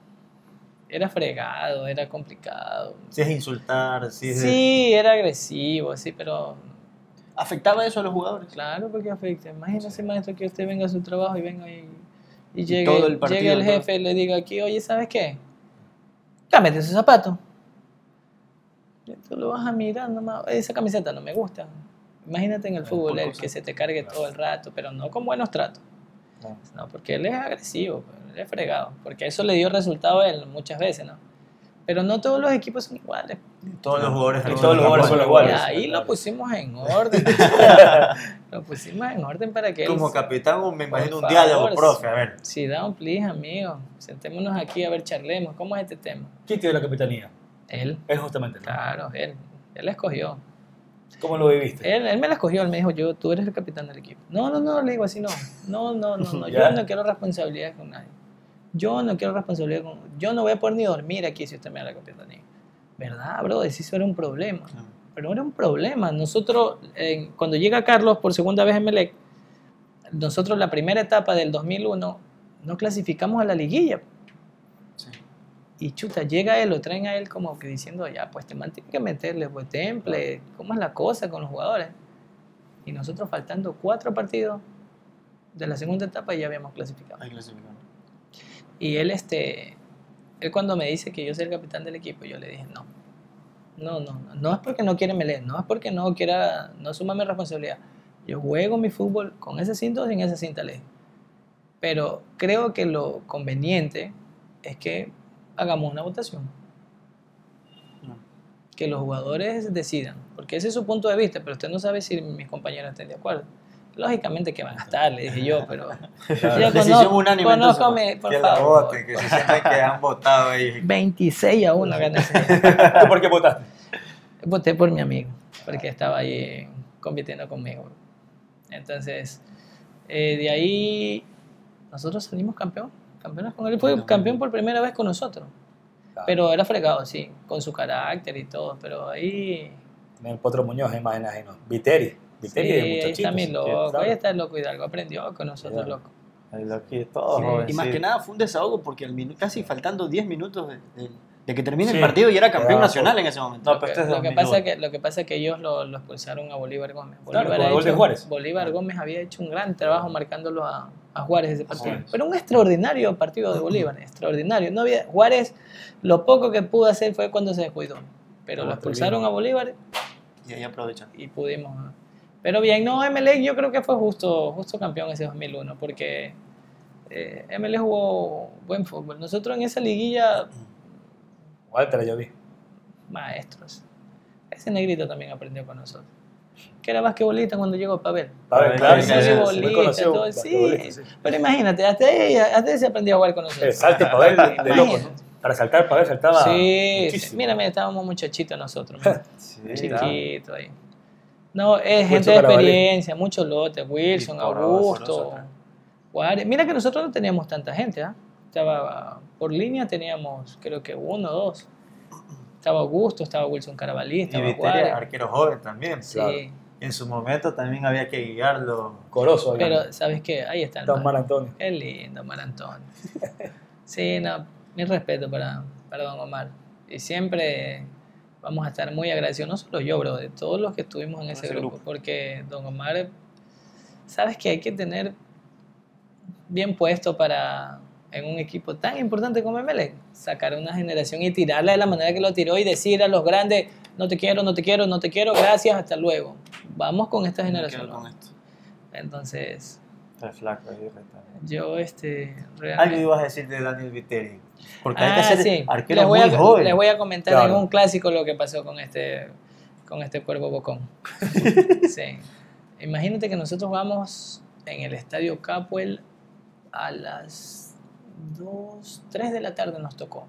era fregado, era complicado. Si es insultar, si es de- Sí, era agresivo, sí, pero ¿Afectaba eso a los jugadores? claro, porque afecta. Imagínese, maestro, que usted venga a su trabajo y venga y, y Y llegue, todo el partido, llegue el todo. jefe y le diga aquí, oye, ¿sabes qué? Cámbiate ese zapato. Y tú lo vas a mirar nomás, esa camiseta no me gusta. Imagínate en el Eh, fútbol, por el cosas. que se te cargue todo el rato, pero no con buenos tratos. No. No, porque él es agresivo, pues, él es fregado, porque eso le dio resultado a él muchas veces, ¿no? Pero no todos los equipos son iguales. Todos los jugadores Y del todos los campo. jugadores son Y iguales. ahí claro. lo pusimos en orden. Lo pusimos en orden para que él... Como capitán, me imagino un Por diálogo, favor, profe, a ver. Sí, down, please, amigo. Sentémonos aquí a ver, charlemos. ¿Cómo es este tema? ¿Quién tiene la capitanía? Él, Él justamente. ¿no? claro, él. Él la escogió. ¿Cómo lo viviste? Él, él me la escogió, él me dijo, yo, tú eres el capitán del equipo. No, no, no, le digo así, no. No, no, no, no. Ya. Yo no quiero responsabilidad con nadie. Yo no quiero responsabilidad con... Yo no voy a poder ni dormir aquí si usted me da la capitanía. ¿Verdad, bro? Eso era un problema. Pero no era un problema. Nosotros, eh, cuando llega Carlos por segunda vez en Emelec, nosotros la primera etapa del dos mil uno no clasificamos a la liguilla. Sí. Y chuta, llega él, lo traen a él como que diciendo, ya, pues te mantiene que meterle, pues temple, ¿cómo es la cosa con los jugadores? Y nosotros faltando cuatro partidos de la segunda etapa ya habíamos clasificado. Ahí clasificamos. Y él, este, él cuando me dice que yo soy el capitán del equipo, yo le dije, no, no, no, no, no es porque no quiera Melé, no es porque no quiera, no suma mi responsabilidad. Yo juego mi fútbol con ese cinto o sin esa cinta, le dije. Pero creo que lo conveniente es que hagamos una votación. Que los jugadores decidan, porque ese es su punto de vista, pero usted no sabe si mis compañeros estén de acuerdo. Lógicamente que van a estar, le dije yo, pero yo Decisión unánime, entonces, conozco, pues. por que la favor. voten, que se sientan que han votado ahí. veintiséis a uno gané. ¿Tú por qué votaste? Voté por mi amigo, porque estaba ahí eh, compitiendo conmigo. Entonces, eh, de ahí nosotros salimos campeón, campeones con él. Fue campeón por primera vez con nosotros. Claro. Pero era fregado, sí, con su carácter y todo. Pero ahí... El Potro Muñoz, imagínate, ¿no? Viteri. Viteri sí, de ahí está mi loco. claro. Ahí está el loco Hidalgo. Aprendió con nosotros, Yeah. loco. El loquito, todo Sí. joven, Y más sí. que nada fue un desahogo porque al minu- casi faltando diez minutos de, de- de que termine Sí. el partido y era campeón Quedaba nacional poco. en ese momento. No, Lo pero que, este es lo, que dos mil uno. pasa que, lo que pasa es que ellos lo, lo expulsaron a Bolívar Gómez. Bolívar, Claro, con el ha gol de hecho- Juárez. Bolívar Gómez había hecho un gran trabajo marcándolo a, a Juárez ese partido. Juárez. Pero un extraordinario partido de Bolívar, extraordinario. No había, Juárez, lo poco que pudo hacer fue cuando se descuidó. Pero Como lo expulsaron Treviño. a Bolívar Y ahí aprovechan. y pudimos. Pero bien, no, Emelec yo creo que fue justo, justo campeón ese dos mil uno, porque eh, Emelec jugó buen fútbol. Nosotros en esa liguilla, Walter, yo vi. maestros. Ese negrito también aprendió con nosotros. Que era basquetbolista cuando llegó Pavel. Pavel, claro, Sí, sí, sí, basquetbolista, muy conocido, todo, sí. basquetbolista, sí. Pero imagínate, hasta ahí, hasta ahí se aprendió a jugar con nosotros. El salte Pavel de, de loco, Imagínate. ¿no? Para saltar Pavel saltaba Sí, muchísimo. mira, mira, estábamos muchachitos nosotros. mira. Sí, Chiquito ahí. No, es Wilson gente de Carabalí. experiencia, muchos lotes, Wilson, Y por Augusto, nosotros. Juárez. Mira que nosotros no teníamos tanta gente, ¿ah? Estaba por línea teníamos creo que uno, dos. Estaba Augusto, estaba Wilson Carabalí, Y estaba Viteri, Juárez. arquero joven también. Sí, claro. En su momento también había que guiarlo. Corozo. pero ¿sabes qué? Ahí está el Don man. Mar Antonio. Qué lindo, Mar Antonio. Sí, no, mi respeto para, para Don Omar. Y siempre vamos a estar muy agradecidos, no solo yo, bro, de todos los que estuvimos en ese, ese grupo, grupo. porque Don Omar, sabes que hay que tener bien puesto para, en un equipo tan importante como Emelec, sacar una generación y tirarla de la manera que lo tiró y decir a los grandes, no te quiero, no te quiero, no te quiero, gracias, hasta luego. Vamos con esta Me generación. quedo ¿no? con esto. Entonces, Está flaco ahí, también. yo este, Algo realmente... ibas a decir de Daniel Viteri. Porque hay que Ah, ser sí. arquero les voy, muy a, joven. les voy a comentar Claro. en un clásico lo que pasó con este, con este cuervo bocón. Sí. Imagínate que nosotros vamos en el estadio Capuel a las dos, tres de la tarde nos tocó.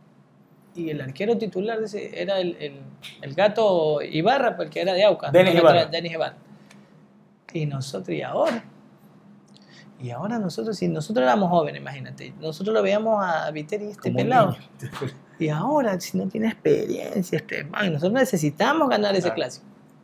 Y el arquero titular de ese era el, el, el gato Ibarra, porque era de Aucas. Denis ¿no? Ibarra. Denis Ibarra. Y nosotros, ¿y ahora? Y ahora nosotros, si nosotros éramos jóvenes, imagínate, nosotros lo veíamos a Viteri, este Como un pelado. niño. Y ahora, si no tiene experiencia, este man, nosotros necesitamos ganar ese Claro. clásico.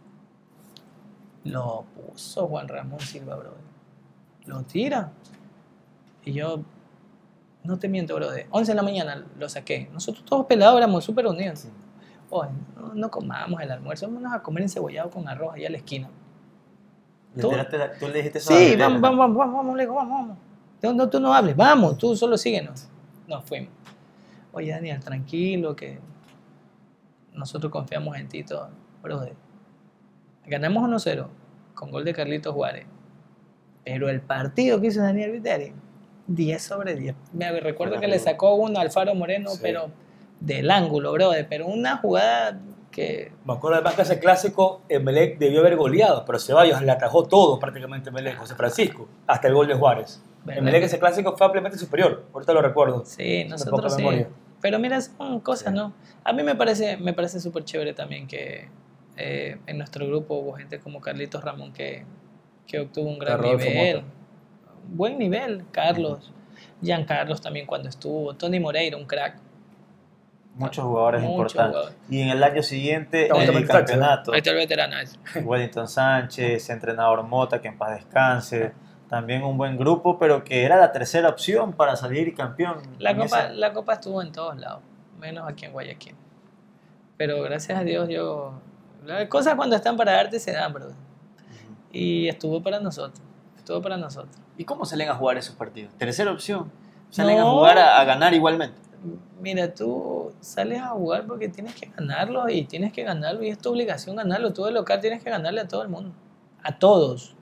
Lo puso Juan Ramón Silva, brother. Lo tira. Y yo, no te miento, brother. once de la mañana lo saqué. Nosotros todos pelados éramos súper unidos. Sí. Oye, no, no comamos el almuerzo, vámonos a comer encebollado con arroz allá a la esquina. Le Tú- tiraste la- Tú le dijiste eso a Sí, Viteri, vamos, ¿no? vamos, vamos, vamos, vamos, Lego, vamos, vamos. No, no, tú no hables, vamos, tú solo síguenos. Nos fuimos. Oye, Daniel, tranquilo, que nosotros confiamos en ti todo. Brother, ganamos uno cero con gol de Carlitos Juárez. Pero el partido que hizo Daniel Viteri, diez sobre diez. Me recuerdo que le sacó uno a Alfaro Moreno, Sí. pero del ángulo, brother. Pero una jugada que... Me acuerdo además que ese clásico Emelec debió haber goleado, pero Ceballos le atajó todo prácticamente a Emelec, José Francisco, hasta el gol de Juárez. ¿verdad? Emelec ese clásico fue ampliamente superior, ahorita lo recuerdo. Sí, Me nosotros poca sí. memoria. Pero mira, son cosas, Sí. ¿no? A mí me parece me parece súper chévere también que eh, en nuestro grupo hubo gente como Carlitos Ramón que, que obtuvo un gran Rodolfo nivel. Mota. Buen nivel, Carlos. Jean Carlos también cuando estuvo. Tony Moreira, un crack. Muchos jugadores Muchos importantes. jugadores. Y en el año siguiente, Estamos el también campeonato. Ahí está el veterano ese. Wellington Sánchez, entrenador Mota, que en paz descanse. También un buen grupo, pero que era la tercera opción para salir campeón. La en copa, esa- la copa estuvo en todos lados, menos aquí en Guayaquil. Pero gracias a Dios yo... Las cosas cuando están para darte se dan, bro. Y estuvo para nosotros. Estuvo para nosotros. ¿Y cómo salen a jugar esos partidos? Tercera opción. Salen No. a jugar a, a ganar igualmente. Mira, tú sales a jugar porque tienes que ganarlo y tienes que ganarlo y es tu obligación ganarlo. Tú de local tienes que ganarle a todo el mundo, a todos.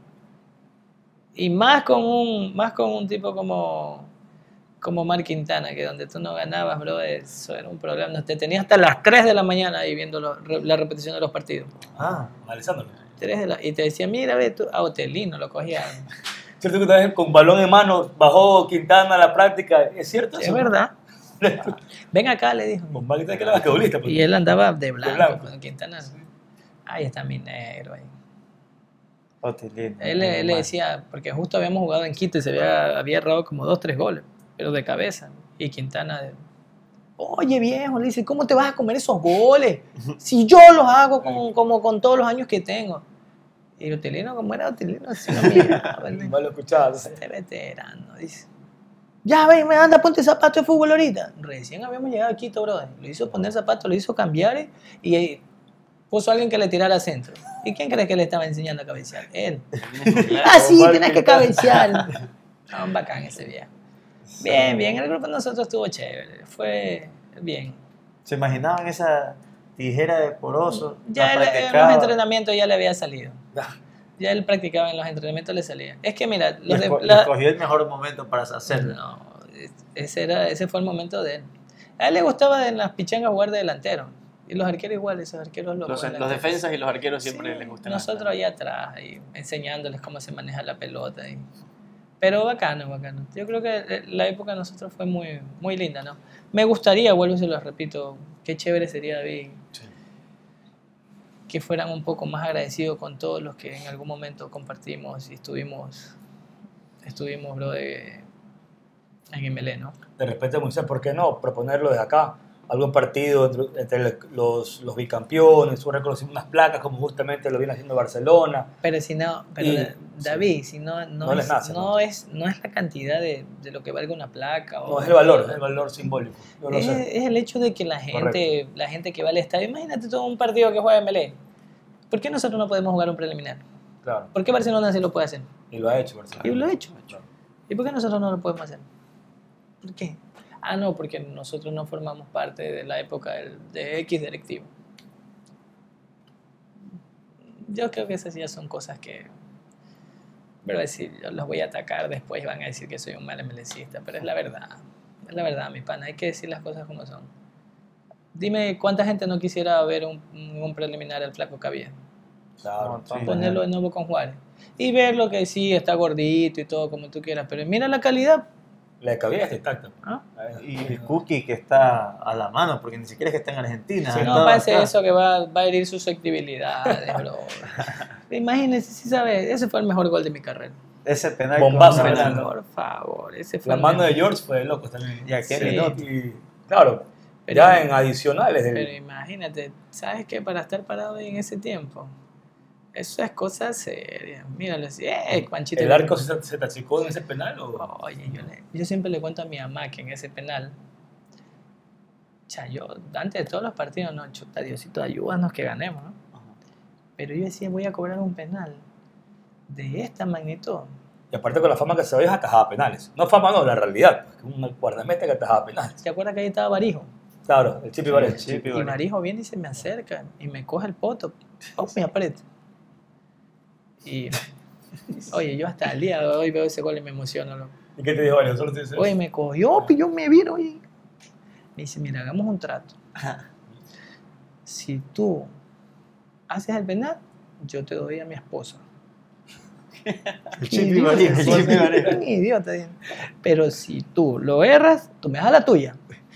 Y más con un, más con un tipo como, como Mar Quintana, que donde tú no ganabas, bro, eso era un problema. Te tenías hasta las tres de la mañana ahí viendo lo- re- la repetición de los partidos. Ah, analizándolo. tres de la- y te decía, mira, ve tú, a Otelino lo cogía. ¿Cierto que una vez con balón en mano bajó Quintana a la práctica? ¿Es cierto Es eso? verdad. Ven acá, le dijo. Con Quintana que era basquetbolista. pues. Y él andaba de blanco, blanco. con Quintana. Ahí está mi negro ahí. Otilino. Él, él le decía, porque justo habíamos jugado en Quito y se había, había errado como dos, tres goles, pero de cabeza. Y Quintana, de, oye viejo, le dice, ¿cómo te vas a comer esos goles? Si yo los hago como, como con todos los años que tengo. Y Otilino, como era Otilino, así no miraba. No lo escuchaba. Este veterano, dice. Ya, ven, me anda, ponte zapato de fútbol ahorita. Recién habíamos llegado a Quito, brother. Lo hizo poner zapatos, lo hizo cambiar y, y puso a alguien que le tirara centro. ¿Y quién crees que le estaba enseñando a cabecear? Él. Ah, sí, tienes que cabecear. No, un bacán ese viejo. Bien, bien, el grupo de nosotros estuvo chévere. Fue bien. ¿Se imaginaban esa tijera de poroso? Ya La él, en los practicaba. entrenamientos ya le había salido. Ya él practicaba en los entrenamientos, le salía. Es que mira, los Y de, esco- y la- escogió el mejor momento para hacerlo. No, ese, era, ese fue el momento de él. A él le gustaba en las pichangas jugar de delantero. Y los arqueros igual, esos arqueros Los, locos. los defensas y los arqueros siempre Sí, les gustan. nosotros ahí atrás, ahí, enseñándoles cómo se maneja la pelota. Y... Pero bacano, bacano. Yo creo que la época de nosotros fue muy, muy linda, ¿no? Me gustaría, vuelvo y se lo repito, qué chévere sería, David, Sí. que fueran un poco más agradecidos con todos los que en algún momento compartimos y estuvimos, estuvimos, bro, de, en M L E, ¿no? De repente, Moisés, ¿por qué no proponerlo desde acá? Algún partido entre, entre los, los bicampeones, un reconocimiento, unas placas como justamente lo viene haciendo Barcelona. Pero si no, pero Y- Da- David, si no, no, No les es, nace, no, ¿no? es, no es la cantidad de, de lo que valga una placa. O, No, es el valor, es el valor simbólico. Yo lo es, sé. es el hecho de que la gente, Correcto. la gente que va al estadio, imagínate todo un partido que juega M L E. ¿Por qué nosotros no podemos jugar un preliminar? Claro. ¿Por qué Barcelona sí lo puede hacer? Y lo ha hecho Barcelona. Y lo ha hecho. Claro. ¿Y por qué nosotros no lo podemos hacer? ¿Por qué? Ah, no, porque nosotros no formamos parte de la época del, de X directivo. Yo creo que esas ya son cosas que, pero decir, yo los voy a atacar después y van a decir que soy un mal MLCista, pero es la verdad. Es la verdad, mi pana. Hay que decir las cosas como son. Dime cuánta gente no quisiera ver un, un preliminar al Flaco Cabía. Claro. Sí. Ponerlo de nuevo con Juárez. Y ver lo que sí, está gordito y todo como tú quieras, pero mira la calidad. La de Cabilla está intacta. ¿Ah? Y el Cookie que está a la mano, porque ni siquiera es que está en Argentina. Sí, está No pase acá. eso que va, va a herir susceptibilidades, bro. Imagínense, si sabes, ese fue el mejor gol de mi carrera. Ese penal. Bombazo, con- penal, ¿no? Por favor, ese fue La el mano de mejor. George fue de locos también. Y aquel Sí. minuto. Y, claro, Pero- ya en adicionales. del- Pero imagínate, ¿sabes qué? Para estar parado ahí en ese tiempo, eso es cosa seria. Míralo así, eh, Juanchito. ¿El arco se, se te achicó en ese penal? O? Oye, yo, le- yo siempre le cuento a mi mamá que en ese penal, cha, yo, antes de todos los partidos, no, chuta, Diosito, ayúdanos que ganemos, ¿no? Pero yo decía, voy a cobrar un penal de esta magnitud. Y aparte con la fama que se veía, atajaba penales. No fama, no, la realidad. Pues, que un guardameta que atajaba penales. ¿Te acuerdas que ahí estaba Barijo? Claro, el Chipi Sí, Varela. el Chipi. Y Barijo. Barijo viene y se me acerca y me coge el poto. ¡Pum! Me aprieta. Y, oye, yo hasta el día de hoy veo ese gol y me emociono, loco. ¿Y qué te dijo? Vale, solo te dice Oye, eso. me cogió, pues yo me viro y me dice, mira, hagamos un trato. Si tú haces el penal, yo te doy a mi esposa. El Chipi Barijo, el Chipi Barijo. Un idiota. dije. Pero si tú lo erras, tú me das la tuya.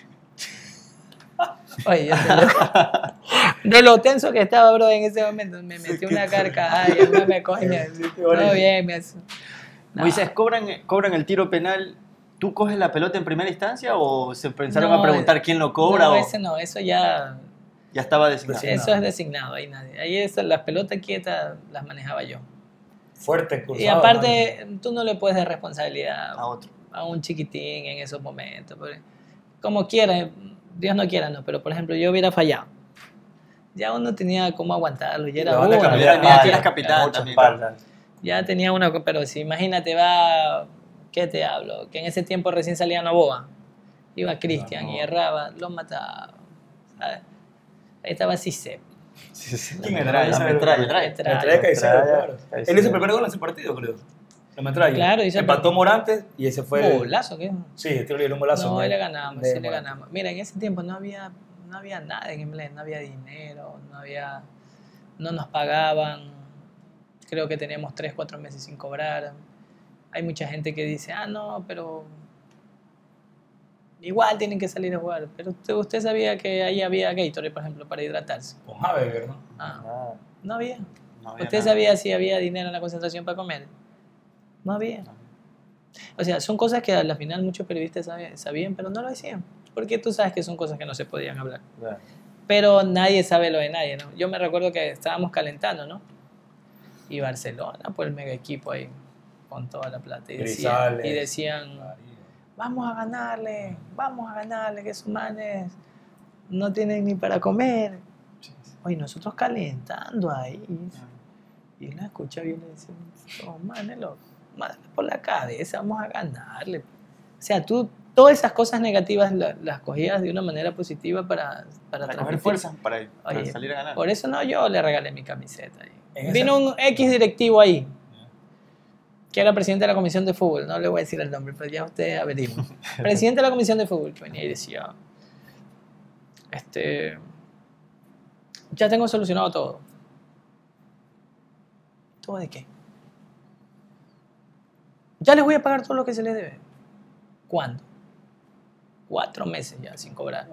Oye, yo te lo- de lo tenso que estaba, bro, en ese momento, me metí una carcajada y además me coge y me todo bien, me hace... No. Moisés, ¿cobran, ¿cobran el tiro penal? ¿Tú coges la pelota en primera instancia o se pensaron No, a preguntar quién lo cobra No, o ese no, eso ya... ya estaba designado? Sí, Eso no. es designado, ahí nadie. Ahí es, las pelotas quietas las manejaba yo. Fuerte, cruzado. Y aparte, tú no le puedes dar responsabilidad A otro. a un chiquitín en esos momentos. porque como quiera, Dios no quiera, no, pero por ejemplo, yo hubiera fallado. Ya uno tenía cómo aguantarlo, ya La era banda una, cambió. Ya Ya, tenía- ah, eras ya, capitán Mucha también. espalda. ya tenía una, pero si imagínate, va, ¿qué te hablo? Que en ese tiempo recién salía Novoa, iba Cristian y erraba, lo mataba. ¿sabes? Ahí estaba Cisse. Sí, sí. ¿Quién La era? metralla, Ese- la metralla. Metralla. La metralla Caicedo, Metralla, claro. Caicedo. Él hizo el primer gol en ese partido, creo. La metralla. Claro, hizo el Empató Morantes y ese fue. el- Golazo, ¿qué? Sí, el tiro libre, un golazo. No, de- ahí le ganamos, de sí le Morantes. ganamos. Mira, en ese tiempo no había, no había nada en inglés, no había dinero, no había, no nos pagaban, creo que teníamos tres, cuatro meses sin cobrar. Hay mucha gente que dice, ah, no, pero igual tienen que salir a jugar. Pero usted, usted sabía que ahí había Gatorade, por ejemplo, para hidratarse. Con Habeger, ¿no? Ah, Ah, no había. No había ¿Usted nada. sabía si había dinero en la concentración para comer? No había. O sea, son cosas que a la final muchos periodistas sabe- sabían, pero no lo decían. Porque tú sabes que son cosas que no se podían hablar. Claro. Pero nadie sabe lo de nadie, ¿no? Yo me recuerdo que estábamos calentando, ¿no? Y Barcelona, pues el mega equipo ahí, con toda la plata. Y decían, Grisales. y decían vamos a ganarle, vamos a ganarle, que esos manes no tienen ni para comer. Oye, nosotros calentando ahí. Y él la escucha bien y dice, oh, manelo, mándale por la cabeza, vamos a ganarle. O sea, tú todas esas cosas negativas la- las cogías de una manera positiva para, para, Para coger transmitir. fuerzas, para, para Oye, salir a ganar. Por eso no, yo le regalé mi camiseta. ahí. En Vino esa- un X directivo ahí, que era presidente de la comisión de fútbol, no le voy a decir el nombre, pero ya usted averigua. Presidente de la comisión de fútbol, que venía y decía, este, ya tengo solucionado todo. ¿Todo de qué? Ya les voy a pagar todo lo que se les debe. ¿Cuándo? Cuatro meses ya sin cobrar.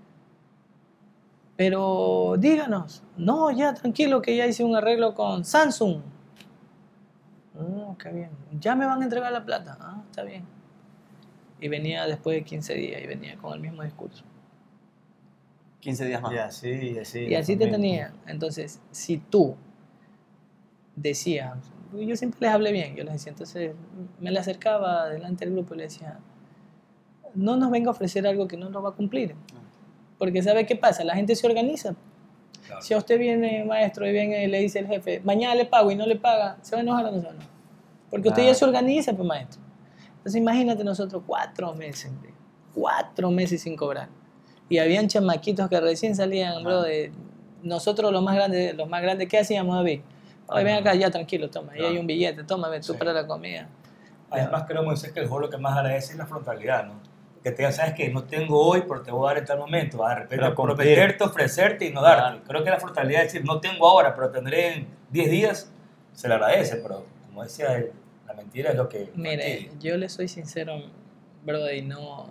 Pero díganos, no, ya tranquilo que ya hice un arreglo con Samsung. Oh, qué bien. Ya me van a entregar la plata. Ah, está bien. Y venía después de quince días y venía con el mismo discurso. quince días más. Y así, y así. Y así te también. tenían. Entonces, si tú decías, yo siempre les hablé bien, yo les decía, entonces me le acercaba delante del grupo y le decía, no nos venga a ofrecer algo que no lo va a cumplir. Porque ¿sabe qué pasa? La gente se organiza. Claro. Si a usted viene, maestro, y viene y le dice el jefe, mañana le pago y no le paga, ¿se va a enojar o no se va a enojar? Porque usted ya Claro. se organiza, pues, maestro. Entonces imagínate nosotros cuatro meses, hombre, cuatro meses sin cobrar. Y habían chamaquitos que recién salían, bro, de nosotros los más grandes, los más grandes, ¿qué hacíamos, David? Oye, ven acá, ya tranquilo, toma, ahí Claro. hay un billete, toma, ven tú Sí. para la comida. Además, creo, Moisés, que el juego lo que más agradece es la frontalidad, ¿no? Que te digan, sabes que no tengo hoy, pero te voy a dar en tal momento. De repente, Pero cumplir. prometerte, ofrecerte y no darte. Claro. Creo que la frontalidad es decir, no tengo ahora, pero tendré en diez días, se le agradece. Pero, como decía él, la mentira es lo que. Mire, yo le soy sincero, brother, y no...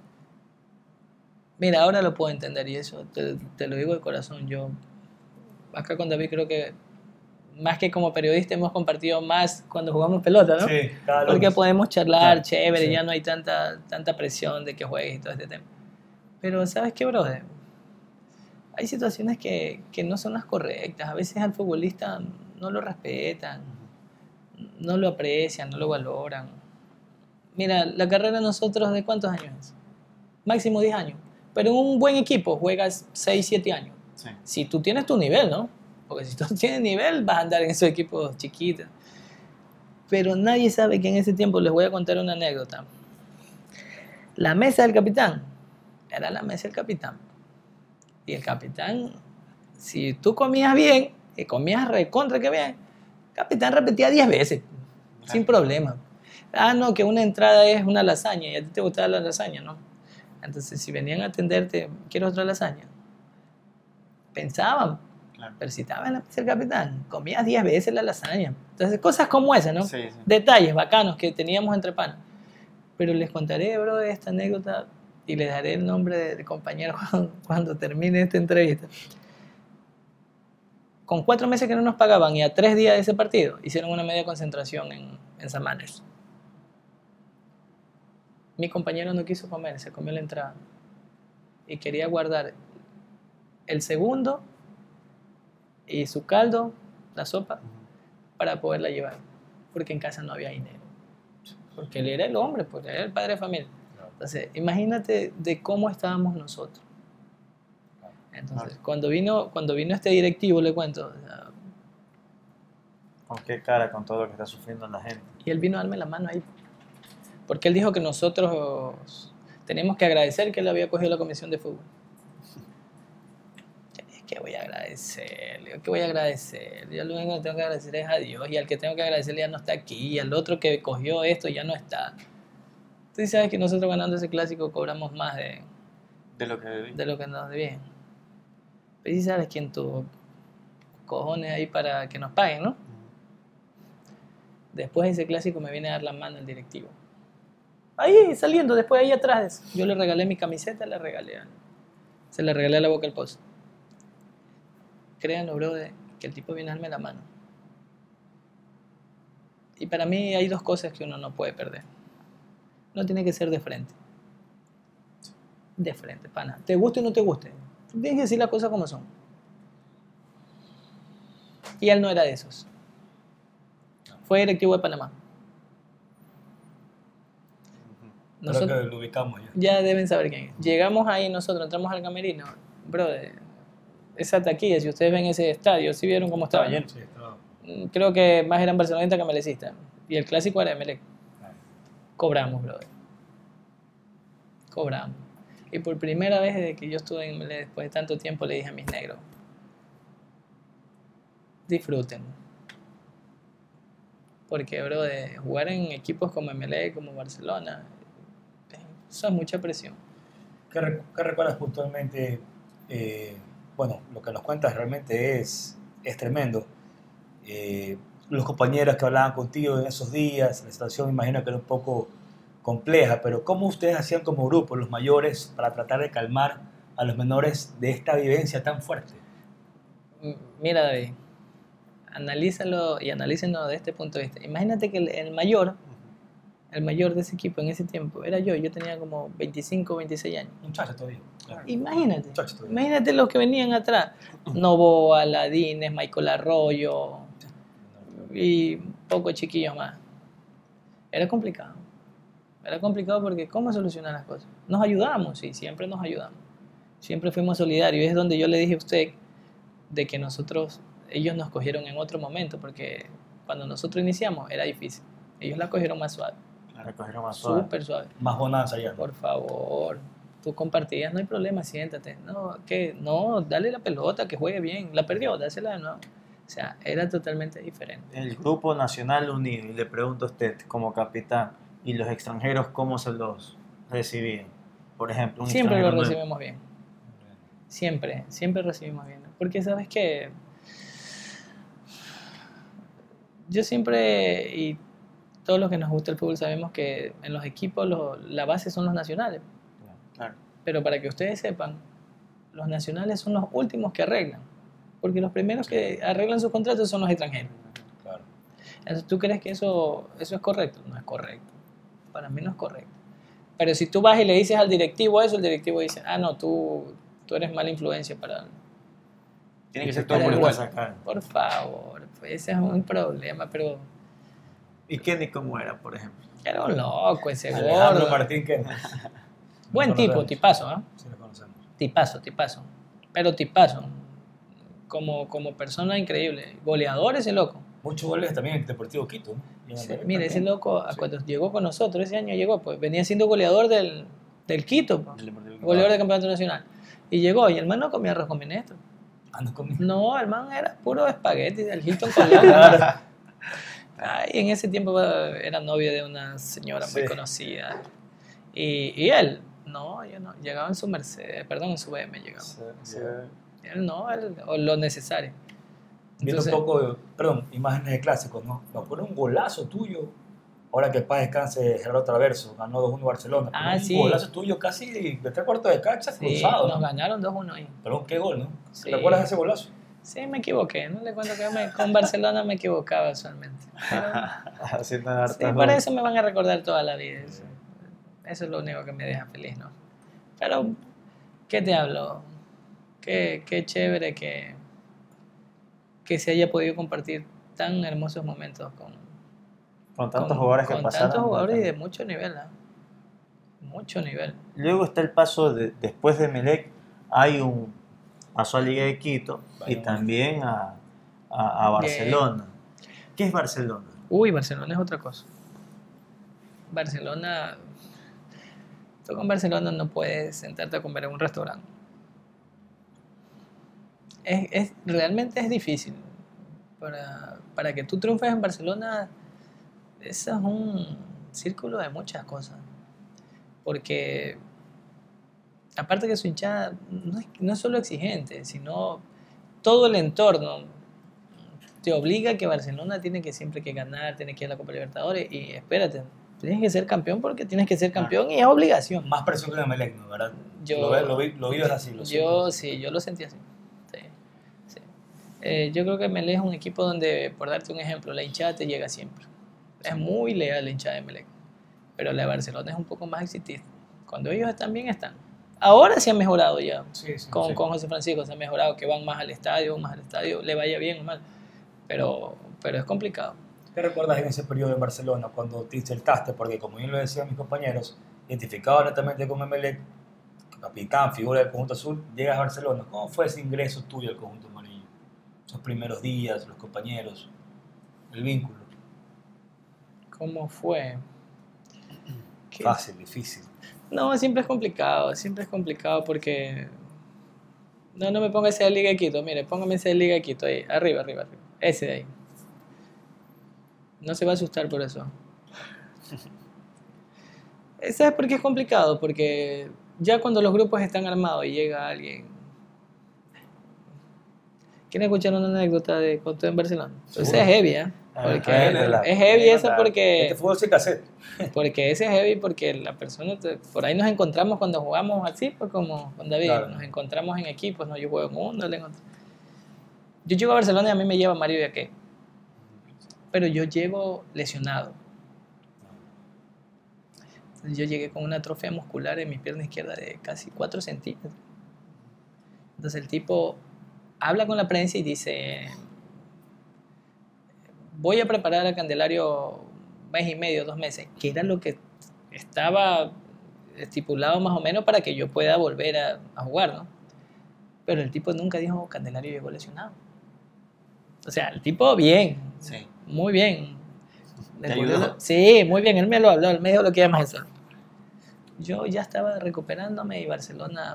Mira, ahora lo puedo entender y eso te, te lo digo de corazón. Yo, acá con David creo que más que como periodista hemos compartido más cuando jugamos pelota, ¿no? Sí, cada Porque lunes. podemos charlar, Claro, chévere, sí. ya no hay tanta, tanta presión de que juegues y todo este tema. Pero ¿sabes qué, brother? Hay situaciones que, que no son las correctas. A veces al futbolista no lo respetan, no lo aprecian, no lo valoran. Mira, la carrera de nosotros, ¿de cuántos años es? Máximo diez años. Pero en un buen equipo juegas seis, siete años. Sí. Si tú tienes tu nivel, ¿no? Porque si tú no tienes nivel, vas a andar en esos equipos chiquitos. Pero nadie sabe que en ese tiempo, les voy a contar una anécdota. La mesa del capitán era la mesa del capitán. Y el capitán, si tú comías bien, y comías recontra que bien, el capitán repetía diez veces, sin problema. Ah, no, que una entrada es una lasaña y a ti te gustaba la lasaña, ¿no? Entonces, si venían a atenderte, quiero otra lasaña, pensaban, Claro. pero si estaba en la mesa del capitán, comías diez veces la lasaña. Entonces, cosas como esas, ¿no? Sí, sí. Detalles bacanos que teníamos entre panos. Pero les contaré, bro, esta anécdota y les daré el nombre de, de compañero cuando, cuando termine esta entrevista. Con cuatro meses que no nos pagaban y a tres días de ese partido, hicieron una media concentración en, en San Manners. Mi compañero no quiso comer, se comió la entrada y quería guardar el segundo y su caldo, la sopa, para poderla llevar, porque en casa no había dinero. Porque él era el hombre, pues él era el padre de familia. Entonces, imagínate de cómo estábamos nosotros. Entonces, cuando vino, cuando vino este directivo, le cuento, o sea, ¿Con qué cara? Con todo lo que está sufriendo la gente. y él vino a darme la mano ahí. Porque él dijo que nosotros teníamos que agradecer que él había cogido la comisión de fútbol. ¿Qué voy a agradecer? ¿Qué voy a agradecer? Yo lo único que tengo que agradecer es a Dios. Y al que tengo que agradecer ya no está aquí. Y al otro que cogió esto ya no está. Tú sabes que nosotros ganando ese clásico cobramos más de, De lo que debí. de lo que nos debían. Pero sí sabes quién tuvo cojones ahí para que nos paguen, ¿no? Después de ese clásico me viene a dar la mano el directivo. Ahí saliendo, después ahí atrás. Yo le regalé mi camiseta, le regalé a, se le regalé a la Boca del Pozo. Créanlo, brother, que el tipo viene a darme la mano. Y para mí hay dos cosas que uno no puede perder. No tiene que ser de frente. De frente, pana. Te guste o no te guste. Tienes que decir las cosas como son. Y él no era de esos. Fue directivo de Panamá. Nosotros, creo que lo ubicamos ya. Ya deben saber quién es. Llegamos ahí, nosotros entramos al camerino. Brother, esa taquilla, si ustedes ven ese estadio, ¿sí vieron cómo estaba lleno? Sí, estaba. Creo que más eran barcelonistas que melecistas. Y el clásico era Emelec. Cobramos, brother. Cobramos. Y por primera vez desde que yo estuve en Emelec, después de tanto tiempo, le dije a mis negros, disfruten. Porque, bro, de jugar en equipos como Emelec, como Barcelona, eso es mucha presión. ¿Qué, rec qué recuerdas puntualmente? Eh, bueno, lo que nos cuentas realmente es, es tremendo. Eh, los compañeros que hablaban contigo en esos días, la situación imagino que era un poco compleja, pero ¿cómo ustedes hacían como grupo, los mayores, para tratar de calmar a los menores de esta vivencia tan fuerte? Mira, David, analízalo y analícenlo de este punto de vista. Imagínate que el, el mayor, el mayor de ese equipo en ese tiempo era yo. Yo tenía como veinticinco, veintiséis años. Muchacho todavía. Claro. Imagínate. Muchacho todavía. Imagínate los que venían atrás. Novoa, Ladines, Michael Arroyo y pocos chiquillos más. Era complicado. Era complicado porque ¿cómo solucionar las cosas? Nos ayudamos, sí, siempre nos ayudamos. Siempre fuimos solidarios. Y es donde yo le dije a usted de que nosotros, ellos nos cogieron en otro momento, porque cuando nosotros iniciamos era difícil. Ellos la cogieron más suave. La cogieron más suave. Súper suave. Más bonanza ya. Por favor, tú compartías, no hay problema, siéntate. No, que no, dale la pelota, que juegue bien. La perdió, dásela de nuevo. O sea, era totalmente diferente. El grupo nacional unido, y le pregunto a usted como capitán, ¿y los extranjeros cómo se los recibían? Por ejemplo, un Siempre lo extranjero recibimos bien. Siempre, siempre recibimos bien. Porque sabes que yo siempre, y todos los que nos gusta el fútbol sabemos que en los equipos lo, la base son los nacionales. Claro. Pero para que ustedes sepan, los nacionales son los últimos que arreglan. Porque los primeros que arreglan sus contratos son los extranjeros. Claro. Entonces, ¿tú crees que eso, eso es correcto? No es correcto. Para mí no es correcto. Pero si tú vas y le dices al directivo eso, el directivo dice, ah, no, tú, tú eres mala influencia para... Tiene que ser todo para por el igual. igual. Por favor, pues ese es un problema, pero... ¿Y Kenny cómo era, por ejemplo? Era un loco ese Alejandro gordo. Martín, ¿qué? Buen tipo, tipazo, ¿ah? ¿eh? Sí, lo conocemos. Tipazo, tipazo. Pero tipazo. Como, como persona increíble. Goleador ese loco. Muchos goles también en Deportivo Quito, ¿no? Y en Sí, Emelec mira, también. ese loco, Sí. cuando llegó con nosotros, ese año llegó, pues venía siendo goleador del, del Quito, pues, goleador del campeonato nacional. Y llegó, y el man no comía arroz con vinagre. Ah, no comí. No, el man era puro espagueti del Hilton Colombia. Ay, en ese tiempo era novio de una señora muy Sí. conocida. Y, y él, no, yo no, llegaba en su Mercedes, perdón, en su B M llegaba. Sí, sí. Él no, él, o lo necesario. Viendo Entonces, un poco, de- perdón, imágenes de clásicos, ¿no? Me acuerdo un golazo tuyo. Ahora que el paz descanse, Gerardo Traverso, ganó dos uno Barcelona. Pero Ah, un sí. golazo tuyo casi de tres cuartos de cancha sí, cruzado. nos ¿no? ganaron dos uno ahí. Pero qué gol, ¿no? Sí. ¿Te acuerdas de ese golazo? Sí, me equivoqué, no le cuento que me- con Barcelona me equivocaba usualmente. Pero, Haciendo sí, hartas por goles. eso me van a recordar toda la vida. Eso, eso es lo único que me deja feliz, ¿no? Pero, ¿qué te hablo? Qué, qué chévere que, que se haya podido compartir tan hermosos momentos con, Con tantos con, jugadores que con pasaron. tantos jugadores y de mucho nivel, ¿ah? Mucho nivel. Luego está el paso, de, después de Emelec, hay un paso a Liga de Quito y Bayern. también a, a, a Barcelona. ¿Qué es Barcelona? Uy, Barcelona es otra cosa. Barcelona, tú con Barcelona no puedes sentarte a comer en un restaurante. Es, es- realmente es difícil. Para, para que tú triunfes en Barcelona, eso es un círculo de muchas cosas. Porque, aparte que su hinchada no es, no es solo exigente, sino todo el entorno te obliga a que Barcelona tiene que siempre que ganar, tiene que ir a la Copa Libertadores y espérate, tienes que ser campeón porque tienes que ser campeón y es obligación. Más presión que en Emelec, ¿no? ¿Verdad? Yo- lo, ve- lo, vi- lo vives así. Lo Yo sientes sí, yo lo sentí así. Sí, sí. Eh, yo creo que Melé es un equipo donde, por darte un ejemplo, la hinchada te llega siempre. Es muy leal la hinchada de Emelec. Pero la de Barcelona es un poco más exitista. Cuando ellos están bien, están. Ahora sí han mejorado ya. Sí, sí, Con, sí. con José Francisco se ha mejorado, que van más al estadio, más al estadio, le vaya bien o mal. Pero, pero es complicado. ¿Qué recuerdas en ese periodo en Barcelona cuando te insertaste? Porque como bien lo decían mis compañeros, identificado netamente con Emelec, capitán, figura del conjunto azul, llegas a Barcelona. ¿Cómo fue ese ingreso tuyo al conjunto amarillo? Esos primeros días, los compañeros, el vínculo. ¿Cómo fue? ¿Qué? Fácil, difícil. No, siempre es complicado, siempre es complicado porque... No, no me ponga ese de Liga de Quito, mire, póngame ese de Liga de Quito ahí, arriba, arriba, arriba, ese de ahí. No se va a asustar por eso. ¿Sabes por qué es complicado? Porque ya cuando los grupos están armados y llega alguien... ¿Quieren escuchar una anécdota de cuando en Barcelona? Entonces es heavy, ¿eh? Porque Ah, es heavy eso porque... Este fútbol sin cassette. Porque ese es heavy porque la persona, te- por ahí nos encontramos cuando jugamos así, pues como con David, Claro. nos encontramos en equipos, ¿no? Yo juego en uno, él en otro. Yo llego a Barcelona y a mí me lleva Mario Yaqué, pero yo llego lesionado. Entonces, yo llegué con una atrofia muscular en mi pierna izquierda de casi cuatro centímetros. Entonces el tipo habla con la prensa y dice, voy a preparar a Candelario un mes y medio, dos meses, que era lo que estaba estipulado más o menos para que yo pueda volver a, a jugar, ¿no? Pero el tipo nunca dijo, Candelario llegó lesionado. O sea, el tipo bien, Sí. muy bien. ¿Te ayudó? Sí, muy bien, él me lo habló, él me dijo lo que llamas eso. Yo ya estaba recuperándome y Barcelona,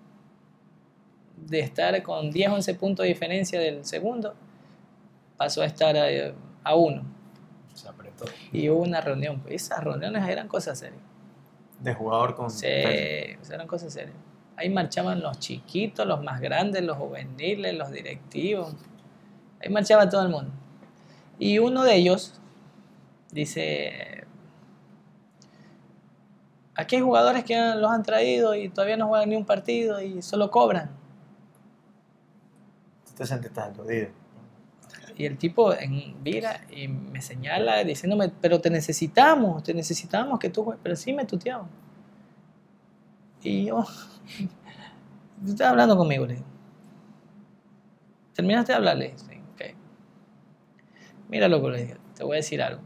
de estar con diez, once puntos de diferencia del segundo, pasó a estar a, a uno. Se apretó. Y hubo una reunión. Pues esas reuniones eran cosas serias. De jugador con... Sí, eran cosas serias. Ahí marchaban los chiquitos, los más grandes, los juveniles, los directivos. Ahí marchaba todo el mundo. Y uno de ellos dice, aquí hay jugadores que han- los han traído y todavía no juegan ni un partido y solo cobran. Te sentiste aludido. Y el tipo en, vira y me señala diciéndome, pero te necesitamos, te necesitamos que tú juegues. Pero sí me tuteaba. Y yo, tú estás hablando conmigo, le digo. ¿Terminaste de hablarle? Sí, ok. Mira, loco, le dije, te voy a decir algo.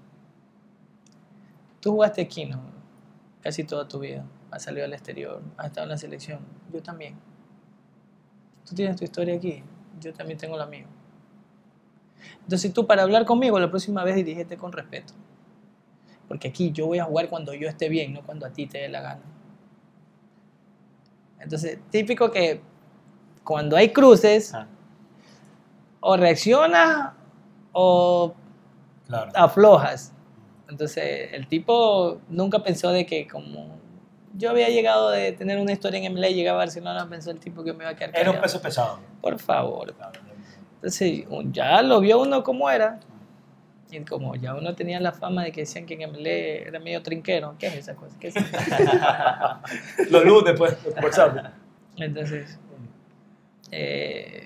Tú jugaste aquí, ¿no? Casi toda tu vida. Has salido al exterior, has estado en la selección. Yo también. Tú tienes tu historia aquí, yo también tengo la mía. Entonces tú para hablar conmigo la próxima vez dirígete con respeto. Porque aquí yo voy a jugar cuando yo esté bien, no cuando a ti te dé la gana. Entonces, típico que cuando hay cruces, Ah. o reaccionas o Claro. aflojas. Entonces, el tipo nunca pensó de que como yo había llegado de tener una historia en M L A y llegaba a Barcelona, pensó el tipo que me iba a quedar Era un callado. peso pesado. Por favor. Claro. Entonces, un- ya lo vio uno como era. Y como ya uno tenía la fama de que decían que en M L A era medio trinquero. ¿Qué es esa cosa? ¿Qué es eso? Los lunes, pues, WhatsApp. Entonces, eh,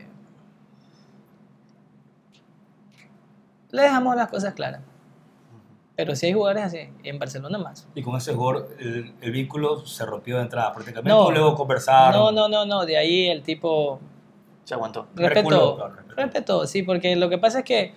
le dejamos las cosas claras. Pero si hay jugadores así, y en Barcelona más. Y con ese gol, el, el vínculo se rompió de entrada prácticamente. No. O luego conversaron. No, no, no, no. De ahí el tipo Se aguantó. Reculó, respetó. claro, respetó. Respetó, sí, porque lo que pasa es que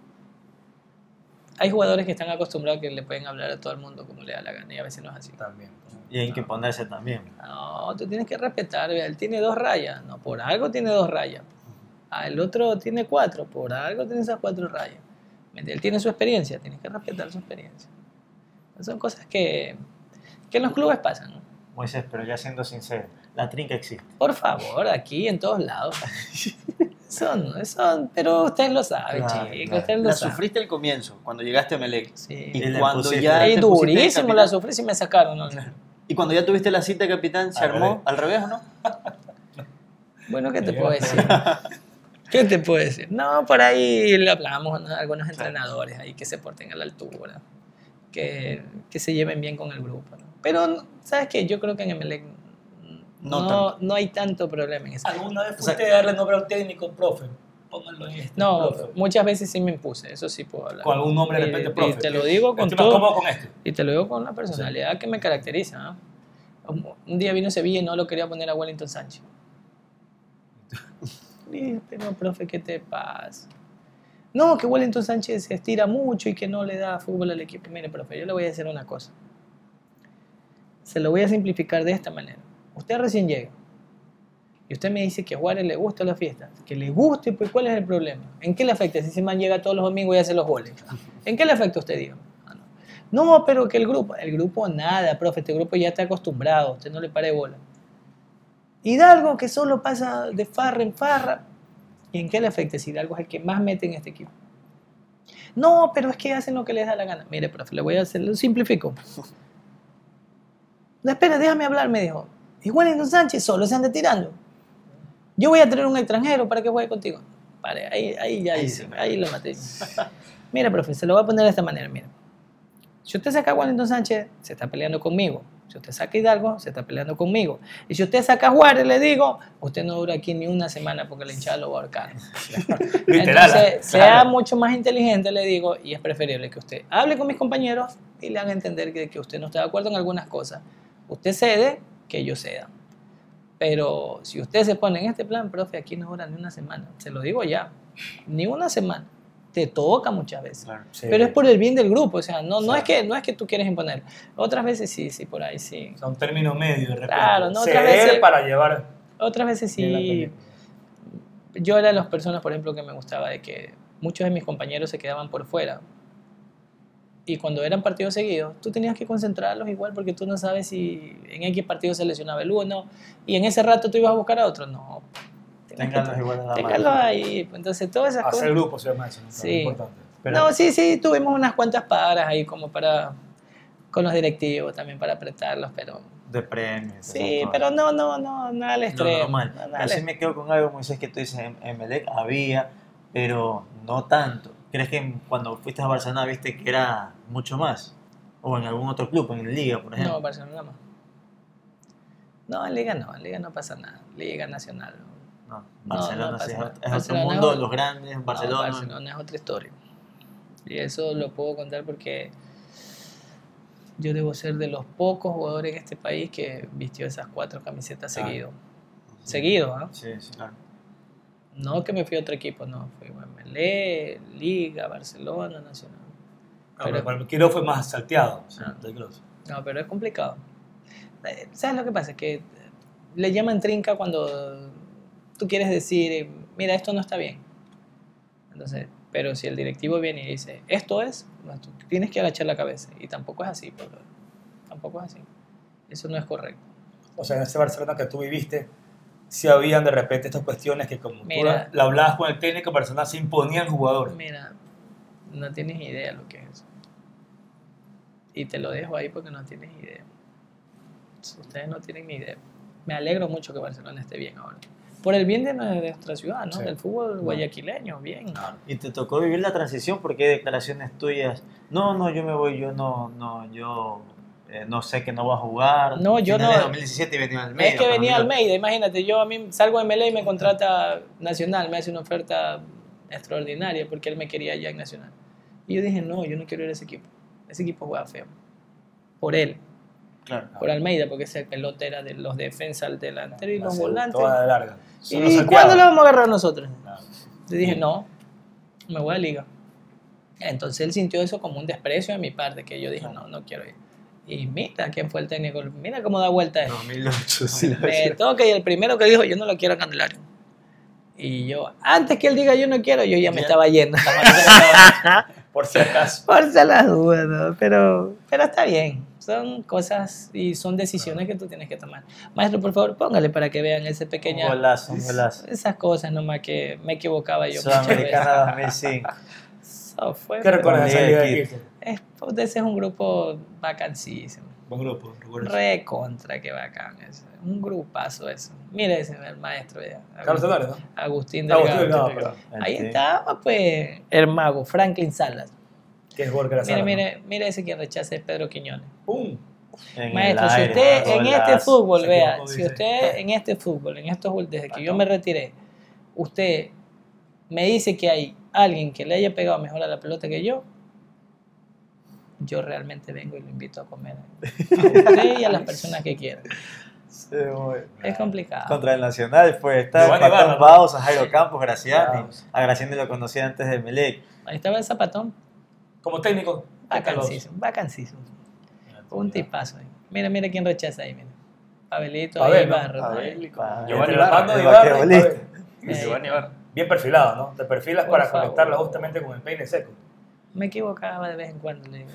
hay jugadores que están acostumbrados que le pueden hablar a todo el mundo como le da la gana y a veces no es así. También. Y hay que ponerse también. No, tú tienes que respetar. Vea, él tiene dos rayas. No, por algo tiene dos rayas. Ah, el otro tiene cuatro. Por algo tiene esas cuatro rayas. Él tiene su experiencia. Tienes que respetar su experiencia. Son cosas que, que en los clubes pasan, ¿no? Moisés, pero ya siendo sincero, la trinca existe. Por favor, aquí en todos lados. Son, son, pero ustedes lo saben, Claro, chicos. claro. Ustedes lo La saben. sufriste al comienzo, cuando llegaste a Melec. Sí. Y Y le cuando pusiste- ya Ahí te pusiste de durísimo capitán- la sufrí si me sacaron, ¿no? Y cuando ya tuviste la cita de capitán, ¿se Al armó revés. al revés o no? Bueno, ¿qué te puedo decir? ¿Qué te puedo decir? No, por ahí le hablamos a algunos entrenadores ahí que se porten a la altura, que, que se lleven bien con el grupo, ¿no? Pero, ¿sabes qué? Yo creo que en Emelec No no, tanto. no hay tanto problema en eso. ¿Alguna vez O sea, fuiste a darle nombre al técnico, profe? pónganlo en este. No, profe. muchas veces sí me impuse, eso sí puedo hablar. Con algún nombre de Y- repente, y profe. te lo digo con Estoy más todo. cómodo con este. Y te lo digo con la personalidad que me caracteriza. ¿no? Un- Un día vino Sevilla y no lo quería poner a Wellington Sánchez. Le dije, pero profe, ¿qué te pasa? No, que Wellington Sánchez se estira mucho y que no le da fútbol al equipo. Mire, profe, yo le voy a decir una cosa. Se lo voy a simplificar de esta manera. Usted recién llega y usted me dice que a Juárez le gusta la fiesta. Que le guste, pues ¿cuál es el problema? ¿En qué le afecta si ese man llega todos los domingos y hace los goles? ¿En qué le afecta a usted, dígame? Ah, no. No, pero que el grupo, el grupo nada, profe, este grupo ya está acostumbrado, usted no le pare bola. Hidalgo, que solo pasa de farra en farra, ¿y en qué le afecta si Hidalgo es el que más mete en este equipo? No, pero es que hacen lo que les da la gana. Mire, profe, le voy a hacer, lo simplifico. No, espera, déjame hablar, me dijo. Y Wellington Sánchez solo se anda tirando. Yo voy a traer un extranjero para que juegue contigo. Vale, ahí, ahí ya Ahí hice, sí. ahí lo maté. Mira, profe, se lo voy a poner de esta manera, mira. Si usted saca a Wellington Sánchez, se está peleando conmigo. Si usted saca a Hidalgo, se está peleando conmigo. Y si usted saca a Juárez, le digo, usted no dura aquí ni una semana porque la hinchada lo va a ahorcar. Literal. Entonces, ¿ah? sea Claro. mucho más inteligente, le digo, y es preferible que usted hable con mis compañeros y le haga entender que, que usted no está de acuerdo en algunas cosas. Usted cede, que yo ceda. Pero si usted se pone en este plan, profe, aquí no dura ni una semana. Se lo digo ya, ni una semana. Te toca muchas veces. Claro. Sí. Pero es por el bien del grupo, o sea, no, no, Sí. es que, no es que tú quieres imponer. Otras veces sí, sí, por ahí sí. O sea, un término medio, de repente. Claro, no, otras Ceder veces- para llevar Otras veces bien la sí. película. Yo era de las personas, por ejemplo, que me gustaba de que muchos de mis compañeros se quedaban por fuera. Y cuando eran partidos seguidos, tú tenías que concentrarlos igual porque tú no sabes si en X partido se lesionaba el uno y en ese rato tú ibas a buscar a otro. No, tenías que- Ténganlos igual a la ténganlos mano. ahí. Entonces, todas esas Hacer cosas. grupo se llama eso, ¿no? Sí. Importante. Pero- No, sí, sí, tuvimos unas cuantas paras ahí como para. Con los directivos también para apretarlos, pero. De premios. Sí, esas pero cosas. no, no, no, nada al No, extremo. normal. no, nada Pero al sí me quedo con algo, Moisés, que tú dices, en Emelec había, pero no tanto. ¿Crees que cuando fuiste a Barcelona viste que era mucho más? O en algún otro club, en Liga, por No, ejemplo. Barcelona más. No, en Liga no, en Liga no pasa nada. Liga Nacional. No, Barcelona no sí, pasa es, nada. es otro Barcelona mundo, es- los grandes, Barcelona. No, Barcelona es otra historia. Y eso lo puedo contar porque yo debo ser de los pocos jugadores en este país que vistió esas cuatro camisetas Claro. seguido. Seguido, ¿ah? Sí, sí, claro. No que me fui a otro equipo, no. Fui a M L E, Liga, Barcelona, Nacional. No, Pero- pero para el Quiro fue más salteado. sí, Ah. del Grosso. No, pero es complicado. Eh, ¿Sabes lo que pasa? Que le llaman trinca cuando tú quieres decir, eh, mira, esto no está bien. Entonces, pero si el directivo viene y dice, esto es, no, tú tienes que agachar la cabeza. Y tampoco es así, porque tampoco es así. Eso no es correcto. O sea, en ese Barcelona que tú viviste, sí habían de repente estas cuestiones que como Mira. tú la hablabas con el técnico, Barcelona se imponían jugadores. Mira, no tienes idea lo que es eso. Y te lo dejo ahí porque no tienes idea. Ustedes no tienen ni idea. Me alegro mucho que Barcelona esté bien ahora. Por el bien de nuestra ciudad, ¿no? Sí. Del fútbol guayaquileño, bien. Y te tocó vivir la transición porque hay declaraciones tuyas. No, no, yo me voy, yo no, no, yo eh, no sé que no va a jugar. No, yo Finales no. de dos mil diecisiete y venía Almeida. Es que para venía mí- Almeida, imagínate, yo a mí salgo de M L E y me contrata Nacional, me hace una oferta extraordinaria porque él me quería allá en Nacional. Y yo dije, no, yo no quiero ir a ese equipo. Ese equipo juega feo. Por él, Claro. por Almeida, porque ese pelota era de los defensas delantero y los Hace volantes. Toda de larga. Son los ¿Y salteados. cuándo lo vamos a agarrar nosotros? Claro. Yo dije, no, me voy a Liga. Entonces él sintió eso como un desprecio de mi parte, que yo dije, no, no quiero ir. Y mira quién fue el técnico, mira cómo da vuelta eso. dos mil ocho, sí. lo Me decía. toca y el primero que dijo, yo no lo quiero a Candelario. Y yo, antes que él diga yo no quiero, yo ya me Ya. estaba yendo. Por si acaso. Por si las dudas, ¿no? pero, pero está bien. Son cosas y son decisiones que tú tienes que tomar. Maestro, por favor, póngale para que vean ese Un pequeño... golazo, un golazo. Esas cosas nomás que me equivocaba yo muchas veces. Sudamericana dos mil cinco. Eso fue, ¿Qué recuerdas de esa Liga liga de de Quito. Quito? es, pues, ese es un grupo bacanísimo. Buen grupo, recuerdo. Re contra, qué bacán. Es un grupazo eso. Mire ese el maestro. ya, Carlos Tavares, ¿no? Agustín Agustín Delgado. Delgado, perdón. Ahí Sí. estaba, pues, el mago, Franklin Salas. Que es gol que la Mire, sala, ¿no? mire, mire ese que rechaza es Pedro Quiñones. ¡Pum! En Maestro, el si aire, usted en golazo. este fútbol, Se vea, equivocó, si dice. usted en este fútbol, en estos desde que yo me retiré, usted me dice que hay alguien que le haya pegado mejor a la pelota que yo, yo realmente vengo y lo invito a comer a usted y a las personas que quieran. Sí, muy- Es complicado. Contra el Nacional fue estar Giovanni Patón Barra, ¿no? Baos, a Jairo Campos, Graciani. Claro. A Graciani lo conocía antes de Melec. Ahí estaba el Zapatón, Como técnico, ¿qué tal los- vacancísimo, vacancísimo. Un tipazo ahí. Mira, mira quién rechaza ahí, mira. Pavelito, Pavel, ahí, ¿no? Barro. Pavel. Pa- Giovanni el- Barra, el de Ibarra y basquetbolista. Pavel. Eh, Giovanni Barra. Bien perfilado, ¿no? Te perfilas Por para favor. conectarla justamente con el peine seco. Me equivocaba de vez en cuando. Le digo.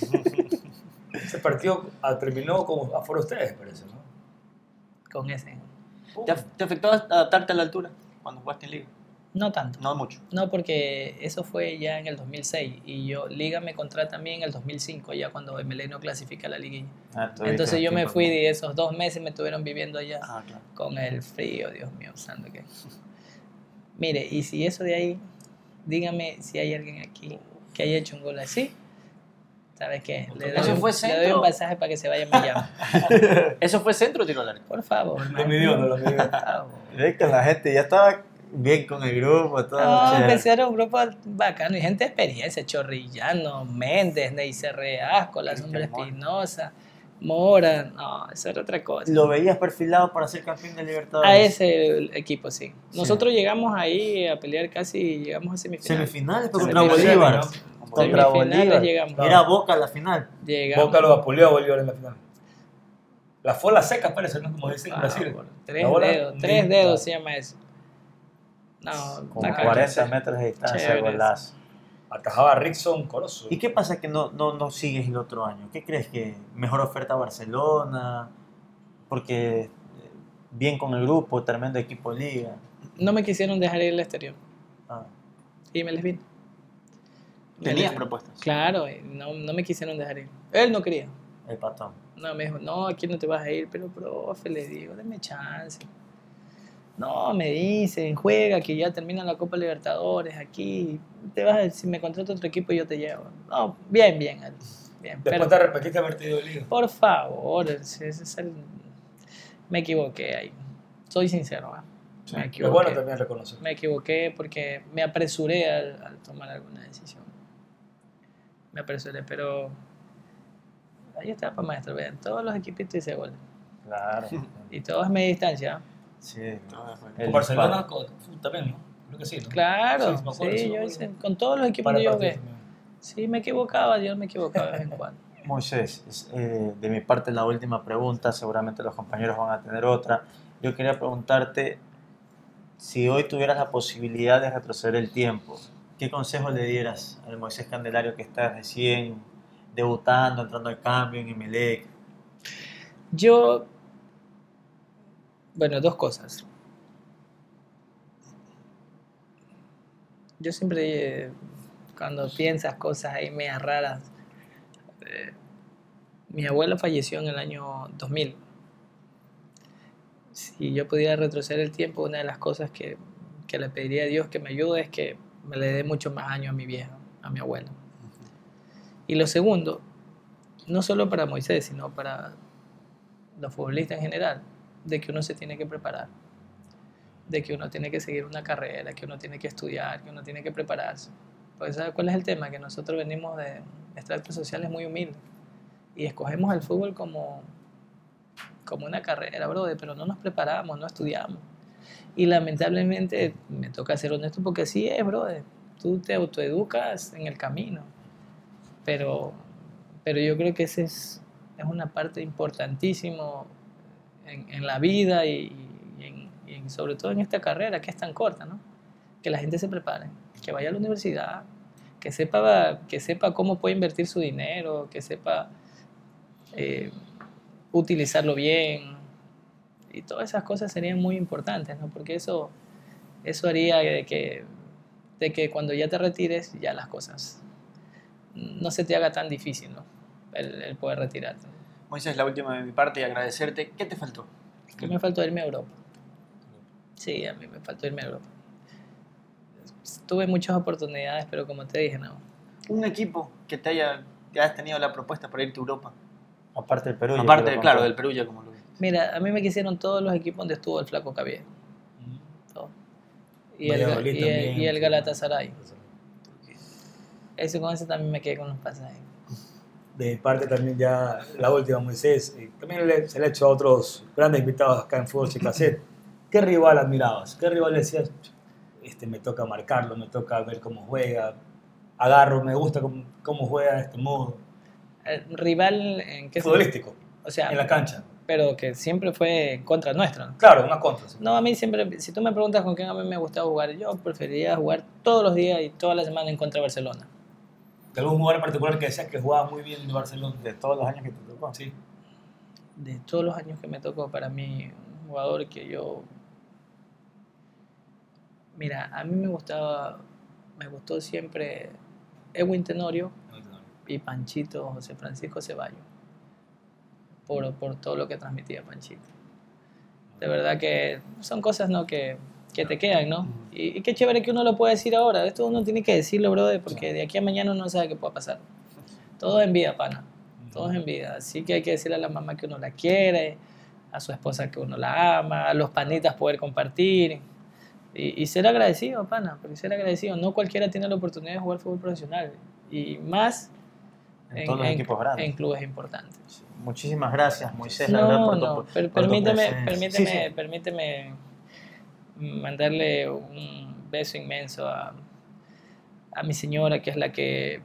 Ese partido ah, terminó como afuera ustedes, parece, ¿no? Con ese. ¿Te, af- te afectó adaptarte a la altura cuando jugaste en Liga? No tanto. No mucho. No, porque eso fue ya en el dos mil seis y yo, Liga me contrata a mí en el dos mil cinco, ya cuando M L E no clasifica a la liguilla. Ah, tuviste Entonces yo me tiempo, fui ¿no? de esos dos meses, me estuvieron viviendo allá Ah, claro. con el frío, Dios mío, santo que. Mire, y si eso de ahí, dígame si hay alguien aquí que haya hecho un gol así, ¿sabes qué? Le doy, ¿Eso un, fue le doy centro? un pasaje para que se vaya a Miami. ¿Eso fue centro o tiro al arco? Por favor. Lo midió, no lo midió. Por favor. Ve que la gente ya estaba bien con el grupo, todo No, chévere. pues era un grupo bacano y gente de experiencia, Chorrillano, Méndez, Neisser Reasco, la Sombra Mora. Espinosa, Mora, no, eso era otra cosa. ¿Lo veías perfilado para ser campeón de Libertadores? A ese equipo, sí. Sí. Nosotros llegamos ahí a pelear casi, llegamos a semifinales. Semifinales pero Semifinales, contra Bolívar. ¿no? Contra Semifinales Bolívar. llegamos. Era Boca la final. Llegamos. Boca lo apuleó a Bolívar en la final. La fola seca parece, ¿no? Como dicen en Ah, Brasil. por tres La bola dedos, tres limpia. dedos se llama eso. No, Con bacano. cuarenta metros de distancia, Chévere. golazo. Atajaba a Rickson Corozo. ¿Y qué pasa que no, no, no sigues el otro año? ¿Qué crees que mejor oferta a Barcelona? Porque eh, bien con el grupo, tremendo equipo de liga. No me quisieron dejar ir al exterior Ah, y me les vine. Me ¿Tenías les- propuestas? Claro, y no, no me quisieron dejar ir. Él no quería. el patón. No, me dijo, no, aquí no te vas a ir, pero profe, le digo, dame chance. No, me dicen, juega, que ya termina la Copa Libertadores aquí. Te vas a, si me contrata otro equipo, yo te llevo. No, bien, bien, él, bien. Después Pero, te arrepentiste de haberte ido de liga. por favor, ese es el- me equivoqué ahí. Soy sincero, ¿ah? Sí. Me Es equivoqué. bueno también reconocer. Me equivoqué porque me apresuré al, al tomar alguna decisión. Me apresuré, pero ahí está, para maestro. Vean, todos los equipitos hice gol. Claro. Y todos media distancia. ¿ah? Sí. No, de acuerdo. El Con Barcelona disparo. con- también, ¿no? Creo que sí, ¿no? Claro, Sí, sí, me acuerdo, sí, me yo acuerdo. hice, con todos los equipos Para que yo partidos jugué. también. Sí, me equivocaba, yo me equivocaba de vez en cuando. Moisés, es, eh, de mi parte la última pregunta, seguramente los compañeros van a tener otra. Yo quería preguntarte, si hoy tuvieras la posibilidad de retroceder el tiempo, ¿qué consejo le dieras al Moisés Candelario que está recién debutando, entrando al cambio en Emelec? Yo, bueno, dos cosas. Yo siempre, eh, cuando piensas cosas ahí medias raras, eh, mi abuela falleció en el año dos mil. Si yo pudiera retroceder el tiempo, una de las cosas que, que le pediría a Dios que me ayude es que me le dé muchos más años a mi vieja, a mi abuela. Y lo segundo, no solo para Moisés, sino para los futbolistas en general, de que uno se tiene que preparar, de que uno tiene que seguir una carrera, que uno tiene que estudiar, que uno tiene que prepararse. Pues ¿sabe cuál es el tema? Que nosotros venimos de estratos sociales muy humildes y escogemos el fútbol como, como una carrera, brother, pero no nos preparamos, no estudiamos. Y lamentablemente me toca ser honesto porque así es, brother. Tú te autoeducas en el camino, pero, pero yo creo que esa es, es una parte importantísima en, en la vida y, y, en, y en, sobre todo en esta carrera que es tan corta, ¿no? Que la gente se prepare, que vaya a la universidad, que sepa, que sepa cómo puede invertir su dinero, que sepa eh, utilizarlo bien, y todas esas cosas serían muy importantes, ¿no? Porque eso, eso haría de que, de que cuando ya te retires, ya las cosas no se te haga tan difícil, ¿no? El, el poder retirarte. Moisés, la última de mi parte y agradecerte. ¿Qué te faltó? Que me faltó irme a Europa. Sí, a mí me faltó irme a Europa. Tuve muchas oportunidades, pero como te dije, no. Un equipo que te haya que hayas tenido la propuesta para irte a Europa. Aparte del Perú. ya Aparte, quiero claro, contar. del Perú ya como lo vi. Mira, a mí me quisieron todos los equipos donde estuvo el Flaco Cabier. Todo. y el, Valladolid y el, también, y el sí. Galatasaray. Eso con eso también me quedé con los pasajes. De mi parte también ya la última, Moisés. Eh, También le- se le ha hecho a otros grandes invitados acá en Fútbol Sin Cassette. ¿Qué rival admirabas? ¿Qué rival decías? Este, me toca marcarlo, me toca ver cómo juega. Agarro, me gusta cómo, cómo juega en este modo. El rival en qué Futbolístico, O sea, en la cancha. pero que siempre fue en contra nuestra, ¿no? Claro, una contra. sí. No, a mí siempre, si tú me preguntas con quién a mí me gustaba jugar, yo preferiría jugar todos los días y toda la semana en contra de Barcelona. ¿De algún jugador en particular que decías que jugaba muy bien en Barcelona? De todos los años que te tocó. Sí. De todos los años que me tocó, para mí, un jugador que yo... Mira, a mí me gustaba, me gustó siempre Edwin Tenorio y Panchito José Francisco Ceballos, por, por todo lo que transmitía Panchito. De verdad que son cosas, ¿no?, que, que te quedan, ¿no? Y, y qué chévere que uno lo pueda decir ahora. Esto uno tiene que decirlo, brother, porque de aquí a mañana uno no sabe qué pueda pasar. Todo es en vida, pana. Todo es en vida. Así que hay que decirle a la mamá que uno la quiere, a su esposa que uno la ama, a los panitas poder compartir. Y, y ser agradecido, pana, porque ser agradecido. No cualquiera tiene la oportunidad de jugar fútbol profesional. Y más En todos los equipos grandes. en clubes importantes. Muchísimas gracias, Moisés, la verdad, No, por tu, no, per- por tu permíteme, presencia. permíteme, Sí, sí. permíteme mandarle un beso inmenso a, a mi señora, que es la que,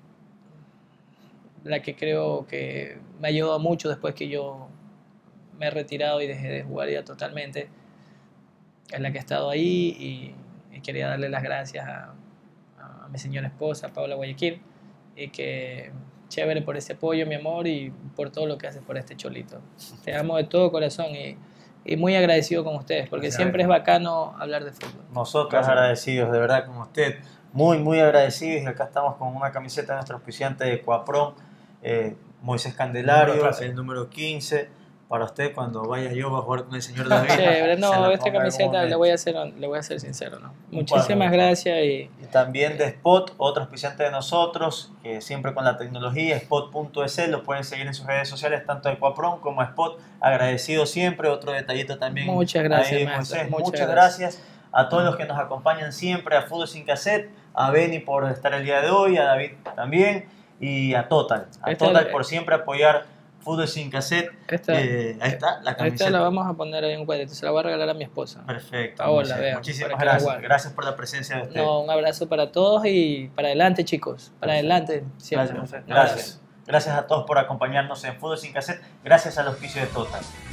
la que creo que me ayudó mucho después que yo me he retirado y dejé de jugar ya totalmente. Es la que ha estado ahí y, y quería darle las gracias a, a mi señora esposa, Paula Guayaquil, y que chévere por ese apoyo, mi amor, y por todo lo que haces por este cholito. Te amo de todo corazón y, y muy agradecido con ustedes, porque Gracias. siempre es bacano hablar de fútbol. Nosotros Gracias. agradecidos, de verdad, con usted. Muy, muy agradecidos. Y acá estamos con una camiseta de nuestro auspiciante de Coaprom, eh, Moisés Candelario, Número clase. el número quince. Para usted, cuando vaya yo a jugar con el señor David. Chévere, se no, la esta ponga en algún camiseta, le momento. voy, a ser, le voy a ser sincero, ¿no? Un Muchísimas cuadro. gracias y Y también de Spot, otro auspiciante de nosotros, que siempre con la tecnología, spot punto es, lo pueden seguir en sus redes sociales, tanto de Coaprom como Spot. Agradecido siempre, otro detallito también. Muchas gracias, ahí, maestro, Moisés. muchas Muchas, gracias. gracias a todos los que nos acompañan siempre, a Fútbol Sin Cassette, a Benny por estar el día de hoy, a David también, y a Total. A Esta- Total por siempre apoyar Fútbol Sin Cassette. esta, Eh, ahí está, la esta camiseta. la vamos a poner ahí en un cuadrito, se la voy a regalar a mi esposa. Perfecto. Paola, Moisés. vea, Muchísimas para que la gracias. guarde. Gracias por la presencia de usted. No, un abrazo para todos y para adelante, chicos, para adelante siempre. Gracias, Un abrazo. gracias. Gracias a todos por acompañarnos en Fútbol Sin Cassette. Gracias al auspicio de Total.